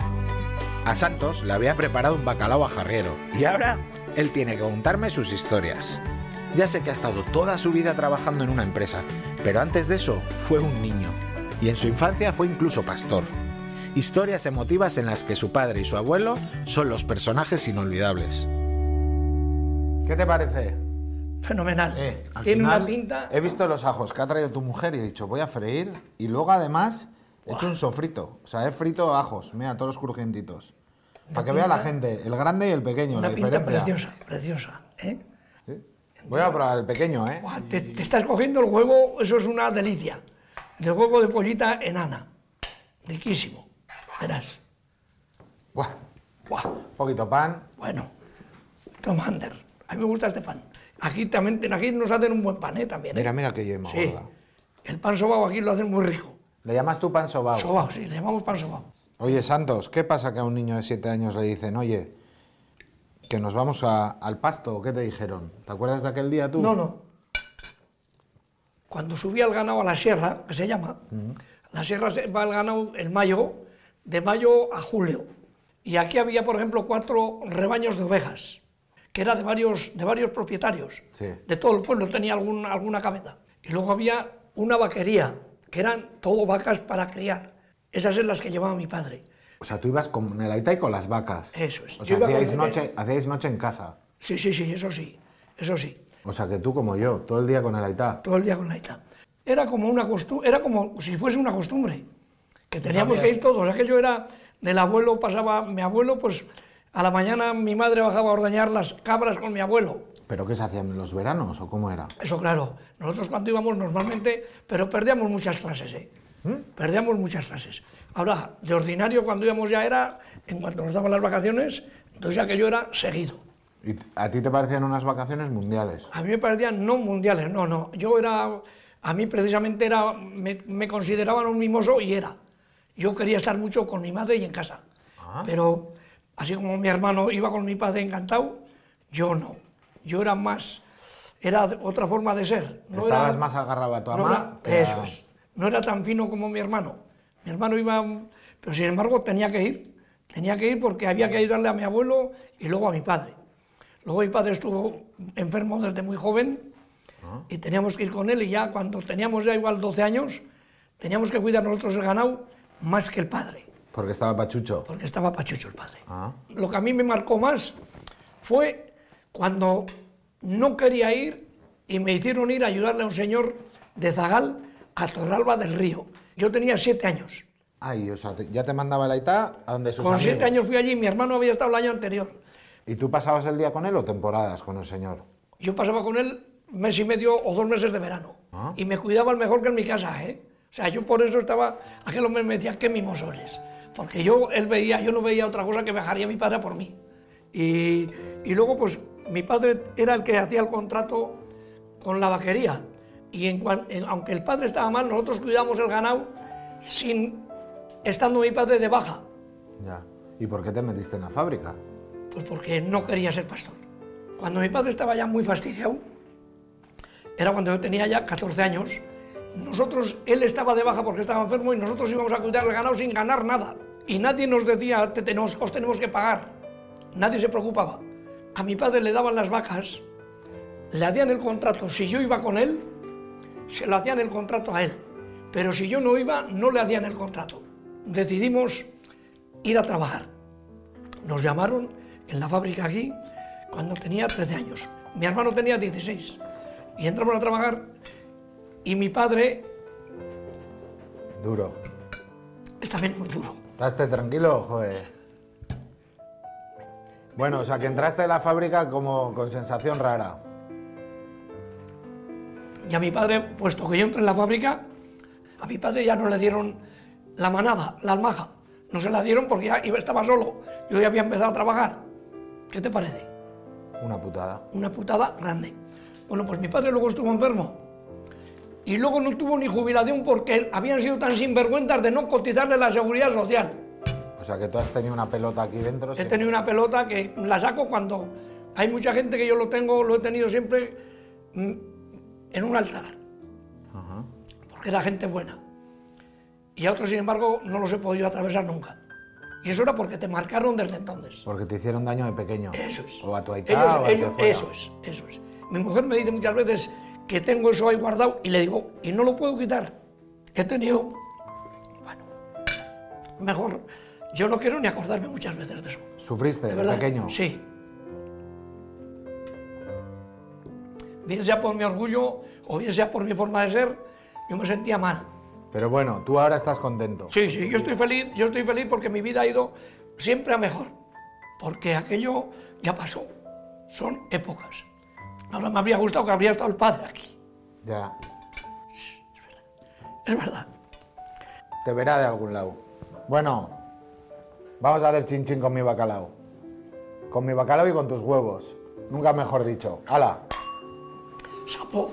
A Santos le había preparado un bacalao a jarriero, y ahora él tiene que contarme sus historias. Ya sé que ha estado toda su vida trabajando en una empresa, pero antes de eso fue un niño, y en su infancia fue incluso pastor. Historias emotivas en las que su padre y su abuelo son los personajes inolvidables. ¿Qué te parece? Fenomenal. Eh, al Tiene final, una pinta... He visto los ajos que ha traído tu mujer y he dicho, voy a freír, y luego además he hecho un sofrito. O sea, he frito ajos, mira, todos los crujientitos. Para que vea la gente, el grande y el pequeño, Una la pinta diferencia. preciosa, preciosa. ¿eh? ¿Sí? Voy a probar el pequeño, ¿eh? Buah, te, te estás cogiendo el huevo, eso es una delicia. El huevo de pollita enana. Riquísimo. Verás. Buah, Buah. un poquito pan. Bueno, Tom Hunter. A mí me gusta este pan. Aquí también aquí nos hacen un buen pan, ¿eh? También. ¿eh? Mira, mira qué yema Sí. gorda. El pan sobao aquí lo hacen muy rico. Le llamas tú pan sobao. Sobao, sí, le llamamos pan sobao. Oye, Santos, ¿qué pasa que a un niño de siete años le dicen, oye, que nos vamos a- al pasto? ¿Qué te dijeron? ¿Te acuerdas de aquel día tú? No, no. Cuando subí al ganado a la sierra, que se llama, la sierra se va al ganado en mayo, de mayo a julio. Y aquí había, por ejemplo, cuatro rebaños de ovejas, que era de varios, de varios propietarios. Sí. De todo el pueblo tenía algún, alguna cabeza. Y luego había una vaquería, que eran todo vacas para criar. Esas son las que llevaba mi padre. O sea, tú ibas con el aita y con las vacas. Eso es. O Yo sea, iba con hacíais el- noche, hacíais noche en casa. Sí, sí, sí, eso sí, eso sí. O sea, que tú como yo, todo el día con el aita. Todo el día con la ita. Era como una costumbre, era como si fuese una costumbre, que teníamos que ir todos. Aquello era del abuelo, pasaba mi abuelo, pues a la mañana mi madre bajaba a ordeñar las cabras con mi abuelo. ¿Pero qué se hacían en los veranos o cómo era? Eso claro, nosotros cuando íbamos normalmente, pero perdíamos muchas clases, ¿eh? Perdíamos muchas clases. Ahora, de ordinario cuando íbamos ya era, en cuanto nos daban las vacaciones, entonces aquello era seguido. ¿Y a ti te parecían unas vacaciones mundiales? A mí me parecían no mundiales, no, no. Yo era, a mí precisamente era, me, me consideraban un mimoso y era. Yo quería estar mucho con mi madre y en casa. Ah. Pero así como mi hermano iba con mi padre encantado, yo no. Yo era más, era de- otra forma de ser. No Estabas era- más agarrado a tu no mamá. era- que a- Eso es. No era tan fino como mi hermano. Mi hermano iba, pero sin embargo tenía que ir. Tenía que ir porque había que ayudarle a mi abuelo y luego a mi padre. Luego mi padre estuvo enfermo desde muy joven y teníamos que ir con él y ya cuando teníamos ya igual doce años, teníamos que cuidar nosotros el ganado más que el padre, Porque estaba pachucho. porque estaba pachucho el padre. Ah. Lo que a mí me marcó más fue cuando no quería ir y me hicieron ir a ayudarle a un señor de Zagal a Torralba del Río. Yo tenía siete años. Ay, o sea, te- ya te mandaba el aita a donde sus Con amigos. siete años fui allí, mi hermano había estado el año anterior. ¿Y tú pasabas el día con él o temporadas con el señor? Yo pasaba con él mes y medio o dos meses de verano. Ah. Y me cuidaba el mejor que en mi casa, ¿eh? O sea, yo por eso estaba... Aquel hombre me decía, qué mimoso eres. Porque yo, él veía, yo no veía otra cosa que viajaría a mi padre por mí. Y, y luego, pues, mi padre era el que hacía el contrato con la vaquería. Y en, cuan- en- aunque el padre estaba mal, nosotros cuidábamos el ganado sin... estando mi padre de baja. Ya. ¿Y por qué te metiste en la fábrica? Pues porque no quería ser pastor. Cuando mi padre estaba ya muy fastidiado, era cuando yo tenía ya catorce años, nosotros, él estaba de baja porque estaba enfermo y nosotros íbamos a cuidar el ganado sin ganar nada. Y nadie nos decía, Te tenemos, os tenemos que pagar. Nadie se preocupaba. A mi padre le daban las vacas, le hacían el contrato. Si yo iba con él, se lo hacían el contrato a él. Pero si yo no iba, no le hacían el contrato. Decidimos ir a trabajar. Nos llamaron en la fábrica aquí cuando tenía trece años. Mi hermano tenía dieciséis. Y entramos a trabajar y mi padre Duro. es también muy duro. ¿Estás tranquilo? Joder. Bueno, o sea, que entraste en la fábrica como con sensación rara. Y a mi padre, puesto que yo entré en la fábrica, a mi padre ya no le dieron la manada, la almaja. No se la dieron porque ya iba- estaba solo. Yo ya había empezado a trabajar. ¿Qué te parece? Una putada. Una putada grande. Bueno, pues mi padre luego estuvo enfermo y luego no tuvo ni jubilación porque habían sido tan sinvergüenzas de no cotizarle la seguridad social. O sea que tú has tenido una pelota aquí dentro. He siempre. tenido una pelota que la saco cuando hay mucha gente que yo lo tengo, lo he tenido siempre mm, en un altar. Ajá. Porque era gente buena. Y a otros, sin embargo, no los he podido atravesar nunca. Y eso era porque te marcaron desde entonces. Porque te hicieron daño de pequeño. Eso es. O a tu aitá Ellos- o al ellos- que fuera. Eso es, eso es. Mi mujer me dice muchas veces que tengo eso ahí guardado y le digo, y no lo puedo quitar. He tenido... Bueno, mejor... Yo no quiero ni acordarme muchas veces de eso. ¿Sufriste ¿De de, verdad? pequeño? Sí. Bien sea por mi orgullo o bien sea por mi forma de ser, yo me sentía mal. Pero bueno, tú ahora estás contento. Sí, sí, yo estoy feliz, yo estoy feliz porque mi vida ha ido siempre a mejor. Porque aquello ya pasó. Son épocas. Ahora me habría gustado que habría estado el padre aquí. Ya. Es verdad. Te verá de algún lado. Bueno, vamos a hacer chin chin con mi bacalao. Con mi bacalao y con tus huevos. Nunca mejor dicho. ¡Hala! Sapo.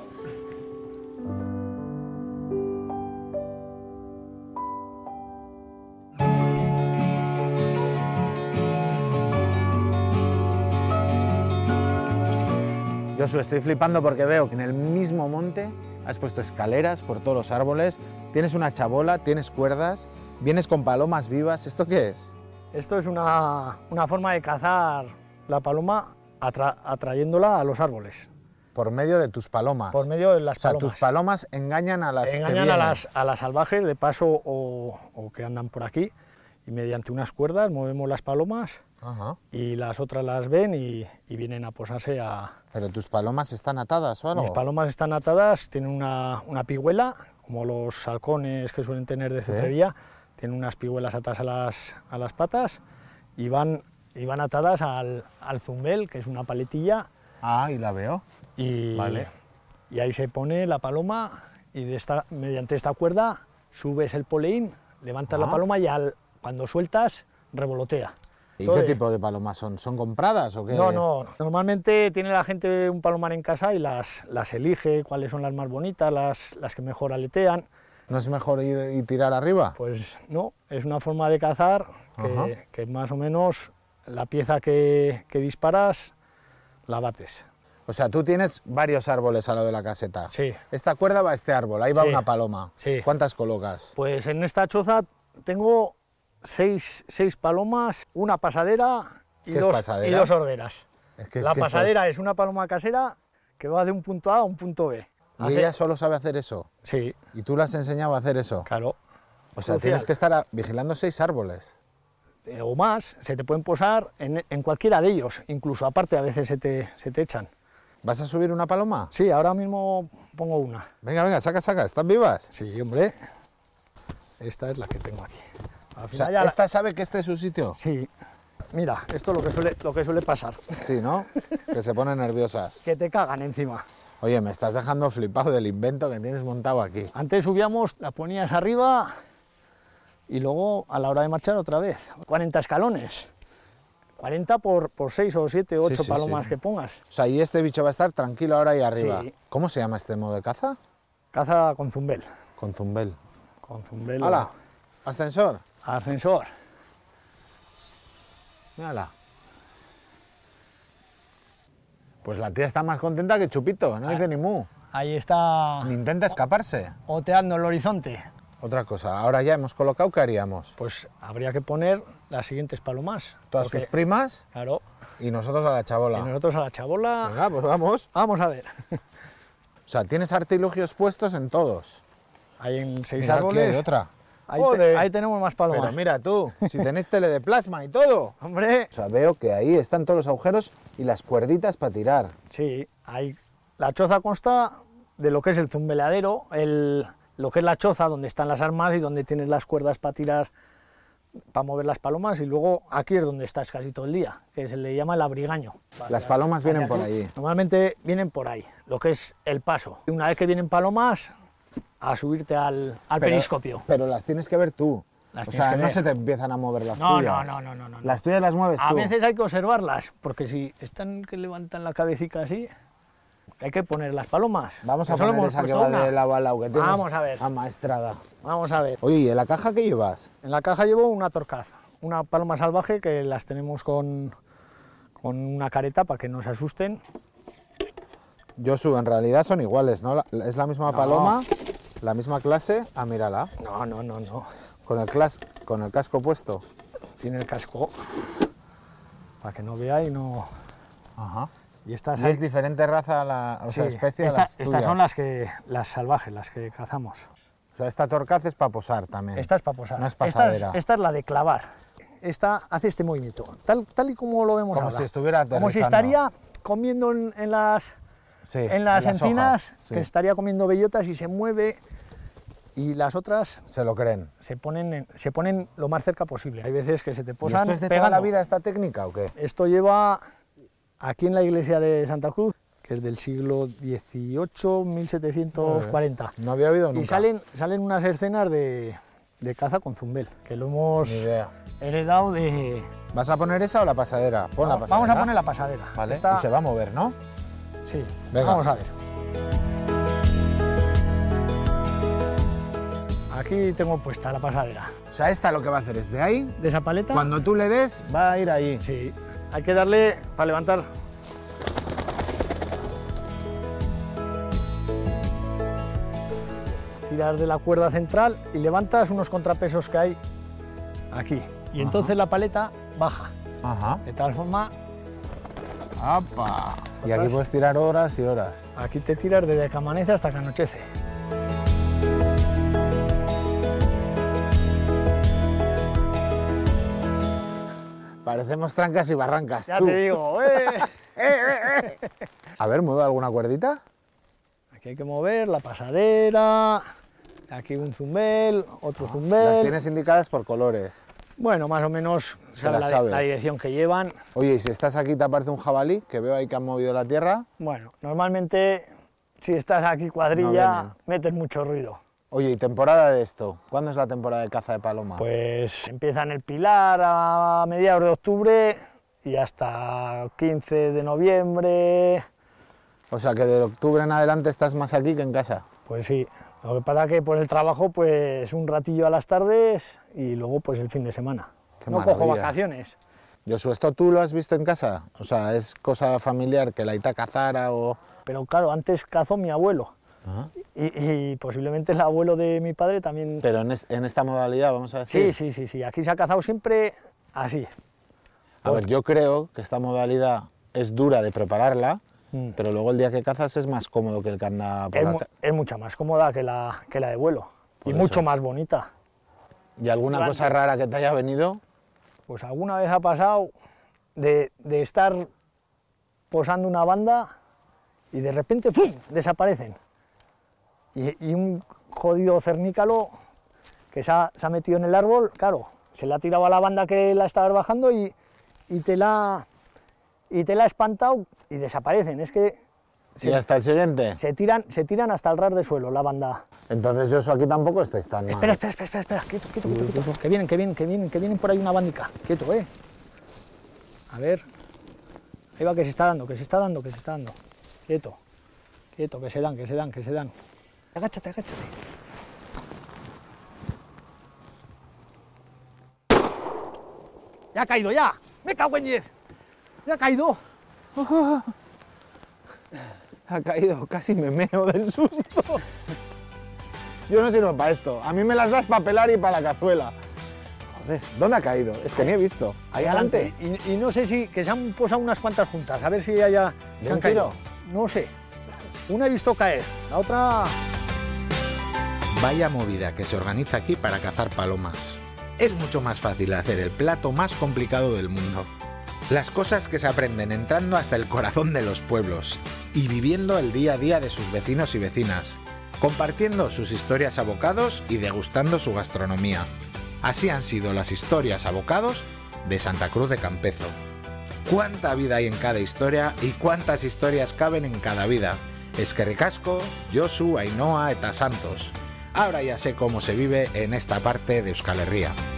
Josu, estoy flipando porque veo que en el mismo monte has puesto escaleras por todos los árboles, tienes una chabola, tienes cuerdas, vienes con palomas vivas. ¿Esto qué es? Esto es una, una forma de cazar la paloma atra- atrayéndola a los árboles, Por medio de tus palomas. por medio de las O sea, palomas. tus palomas engañan a las que Engañan a vienen. las, a las salvajes de paso o, o que andan por aquí y mediante unas cuerdas movemos las palomas Ajá. y las otras las ven y, y vienen a posarse a... Pero tus palomas están atadas o algo. Mis palomas están atadas, tienen una, una pigüela, como los halcones que suelen tener de Sí. cetrería, tienen unas pigüelas atadas a las, a las patas y van, y van atadas al, al zumbel, que es una paletilla, Ah, y la veo. y, Vale. y ahí se pone la paloma y de esta, mediante esta cuerda subes el poleín, levantas Ah. la paloma y al, cuando sueltas revolotea. ¿Y Todo qué de- tipo de palomas son? ¿Son compradas o qué? No, no, normalmente tiene la gente un palomar en casa y las, las elige, cuáles son las más bonitas, las, las que mejor aletean. ¿No es mejor ir y tirar arriba? Pues no, es una forma de cazar Ajá. que, que más o menos la pieza que, que disparas la bates. O sea, tú tienes varios árboles al lado de la caseta. Sí. Esta cuerda va a este árbol, ahí va Sí. una paloma. Sí. ¿Cuántas colocas? Pues en esta choza tengo seis, seis palomas, una pasadera y, ¿Qué es dos, pasadera? y dos horgueras. Es que- es la que esto- pasadera es una paloma casera que va de un punto A a un punto B. Y Hace- ella solo sabe hacer eso. Sí, Y tú le has enseñado a hacer eso. claro. O sea, Crucial. tienes que estar a- vigilando seis árboles. Eh, o más, se te pueden posar en, en cualquiera de ellos, incluso aparte a veces se te, se te echan. ¿Vas a subir una paloma? Sí, ahora mismo pongo una. Venga, venga, saca, saca, ¿están vivas? Sí, hombre. Esta es la que tengo aquí. Al O final sea, ya la- ¿esta sabe que este es su sitio? Sí. Mira, esto es lo que suele, lo que suele pasar. Sí, ¿no? Que se ponen nerviosas. Que te cagan encima. Oye, me estás dejando flipado del invento que tienes montado aquí. Antes subíamos, la ponías arriba y luego a la hora de marchar otra vez. cuarenta escalones. cuarenta por, por seis o siete o Sí, ocho sí, palomas sí. que pongas. O sea, y este bicho va a estar tranquilo ahora ahí arriba. Sí. ¿Cómo se llama este modo de caza? Caza con zumbel. Con zumbel. Con zumbel. ¡Hala! Ascensor. Ascensor. Mírala. Pues la tía está más contenta que Chupito, no dice ni mu. Ahí está Ni intenta escaparse. oteando el horizonte. Otra cosa, ahora ya hemos colocado, ¿qué haríamos? Pues habría que poner las siguientes palomas. Todas porque, sus primas Claro, y nosotros a la y chabola. nosotros a la chabola. Venga, pues vamos. Vamos a ver. O sea, tienes artilugios puestos en todos. Hay en seis Mira, aquí árboles. hay otra. Ahí, te- Joder. ahí tenemos más palomas. Pero mira tú, si tenéis tele de plasma y todo. Hombre, O sea, veo que ahí están todos los agujeros y las cuerditas para tirar. sí, hay... la choza consta de lo que es el zumbeleadero, el... lo que es la choza donde están las armas y donde tienes las cuerdas para tirar, para mover las palomas, y luego aquí es donde estás casi todo el día, que se le llama el abrigaño. Las palomas vienen por allí. Normalmente vienen por ahí, lo que es el paso. Y una vez que vienen palomas, a subirte al, al Pero- periscopio. Pero las tienes que ver tú. Las O tienes sea, que no ver. se te empiezan a mover las No, tuyas. no, no, no, no, no. Las tuyas las mueves A tú. veces hay que observarlas, porque si están que levantan la cabecita así, hay que poner las palomas. Vamos a Eso lo poner hemos esa que puesto va una. de lado a lado, que tienes Vamos a ver. amaestrada. Vamos a ver. Oye, ¿y en la caja qué llevas? En la caja llevo una torcaz, una paloma salvaje que las tenemos con, con una careta para que no se asusten. Josu, en realidad son iguales, ¿no? La- Es la misma paloma, la misma clase. Ah, mírala. No, no, no, no. Con el, clas con el casco puesto. Tiene el casco para que no vea y no... Ajá. Y estas ¿Y es diferente raza, a la, o sea, sí, especie a esta- las estas tuyas? son las que las salvajes, las que cazamos. O sea, esta torcaz es para posar también. Esta es para posar. No es esta, es, pasadera. esta es la de clavar. Esta hace este movimiento, tal, tal y como lo vemos Como ahora. si estuviera Como si aterrizando. estaría comiendo en, en las, Sí, en las encinas, hojas, sí. que estaría comiendo bellotas y se mueve. Y las otras Se lo creen. se ponen, en- se ponen lo más cerca posible. Hay veces que se te ¿Y posan esto es de toda pegando. la vida esta técnica o qué? Esto lleva aquí en la iglesia de Santa Cruz, que es del siglo dieciocho, mil setecientos cuarenta. No había oído nunca. Y salen, salen unas escenas de, de caza con zumbel, que lo hemos Ni idea. heredado de... ¿Vas a poner esa o la pasadera? Pon la Vamos pasadera. a poner la pasadera. Vale, Esta- y se va a mover, ¿no? Sí, Venga. vamos a ver. Aquí tengo puesta la pasadera. O sea, esta lo que va a hacer es de ahí, De esa paleta, cuando tú le des, va a ir ahí. sí, hay que darle para levantar. Tirar de la cuerda central y levantas unos contrapesos que hay aquí. Y entonces la paleta baja. Ajá. De tal forma, ¡Apa! Y aquí puedes tirar horas y horas. aquí te tiras desde que amanece hasta que anochece. Parecemos trancas y barrancas. Ya tú. te digo, ¡eh! A ver, ¿mueve alguna cuerdita? Aquí hay que mover la pasadera, aquí un zumbel, otro Las zumbel. tienes indicadas por colores. Bueno, más o menos sabes las la, sabes. la dirección que llevan. Oye, y si estás aquí te aparece un jabalí, que veo ahí que han movido la tierra. Bueno, normalmente si estás aquí cuadrilla, vienen. metes mucho ruido. Oye, ¿y temporada de esto? ¿Cuándo es la temporada de caza de paloma? Pues empieza en el Pilar a mediados de octubre y hasta quince de noviembre. O sea, que de octubre en adelante estás más aquí que en casa. Pues sí, lo que pasa que por el trabajo pues un ratillo a las tardes y luego pues el fin de semana. Qué no cojo maravilla. vacaciones. Josu, ¿esto tú lo has visto en casa? O sea, ¿es cosa familiar que la Ita cazara o...? Pero claro, antes cazó mi abuelo Ajá. y, y posiblemente el abuelo de mi padre también. Pero en, es- en esta modalidad, vamos a decir. Sí, sí, sí, sí. Aquí se ha cazado siempre así. A ver, yo creo que esta modalidad es dura de prepararla, Mm. pero luego el día que cazas es más cómodo que el que anda por Es, la mu- ca- es mucha más cómoda que la, que la de vuelo Por y eso. mucho más bonita. ¿Y alguna Durante- cosa rara que te haya venido? Pues alguna vez ha pasado de, de estar posando una banda y de repente ¡pum!, desaparecen. Y, y un jodido cernícalo que se ha, se ha metido en el árbol, claro, se le ha tirado a la banda que la estaba bajando y, y te la y te la ha espantado y desaparecen. Es que ¿Y se, hasta el siguiente? se tiran, se tiran hasta el ras de suelo la banda. Entonces yo eso aquí tampoco estáis tan mal. Espera, espera, espera, espera, espera, quieto, quieto, quieto, quieto. Que vienen, que vienen, que vienen, que vienen por ahí una bandica. Quieto, eh. A ver. Ahí va, que se está dando, que se está dando, que se está dando. Quieto, quieto, que se dan, que se dan, que se dan. Agáchate, agáchate. Ya ha caído, ya. Me cago en diez. Ya ha caído. Ha caído, casi me meo del susto. Yo no sirvo para esto. A mí me las das para pelar y para la cazuela. Joder, ¿dónde ha caído? Es que ni he visto. Ahí adelante. Y, y no sé si, que se han posado unas cuantas juntas, a ver si haya... ¿De se un han caído. tiro? No sé. Una he visto caer, la otra... Vaya movida que se organiza aquí para cazar palomas. Es mucho más fácil hacer el plato más complicado del mundo. Las cosas que se aprenden entrando hasta el corazón de los pueblos y viviendo el día a día de sus vecinos y vecinas, compartiendo sus historias a bocados y degustando su gastronomía. Así han sido las historias a bocados de Santa Cruz de Campezo. ¿Cuánta vida hay en cada historia y cuántas historias caben en cada vida? Eskerrik asko, Josu, Ainhoa eta Santos. ahora ya sé cómo se vive en esta parte de Euskal Herria.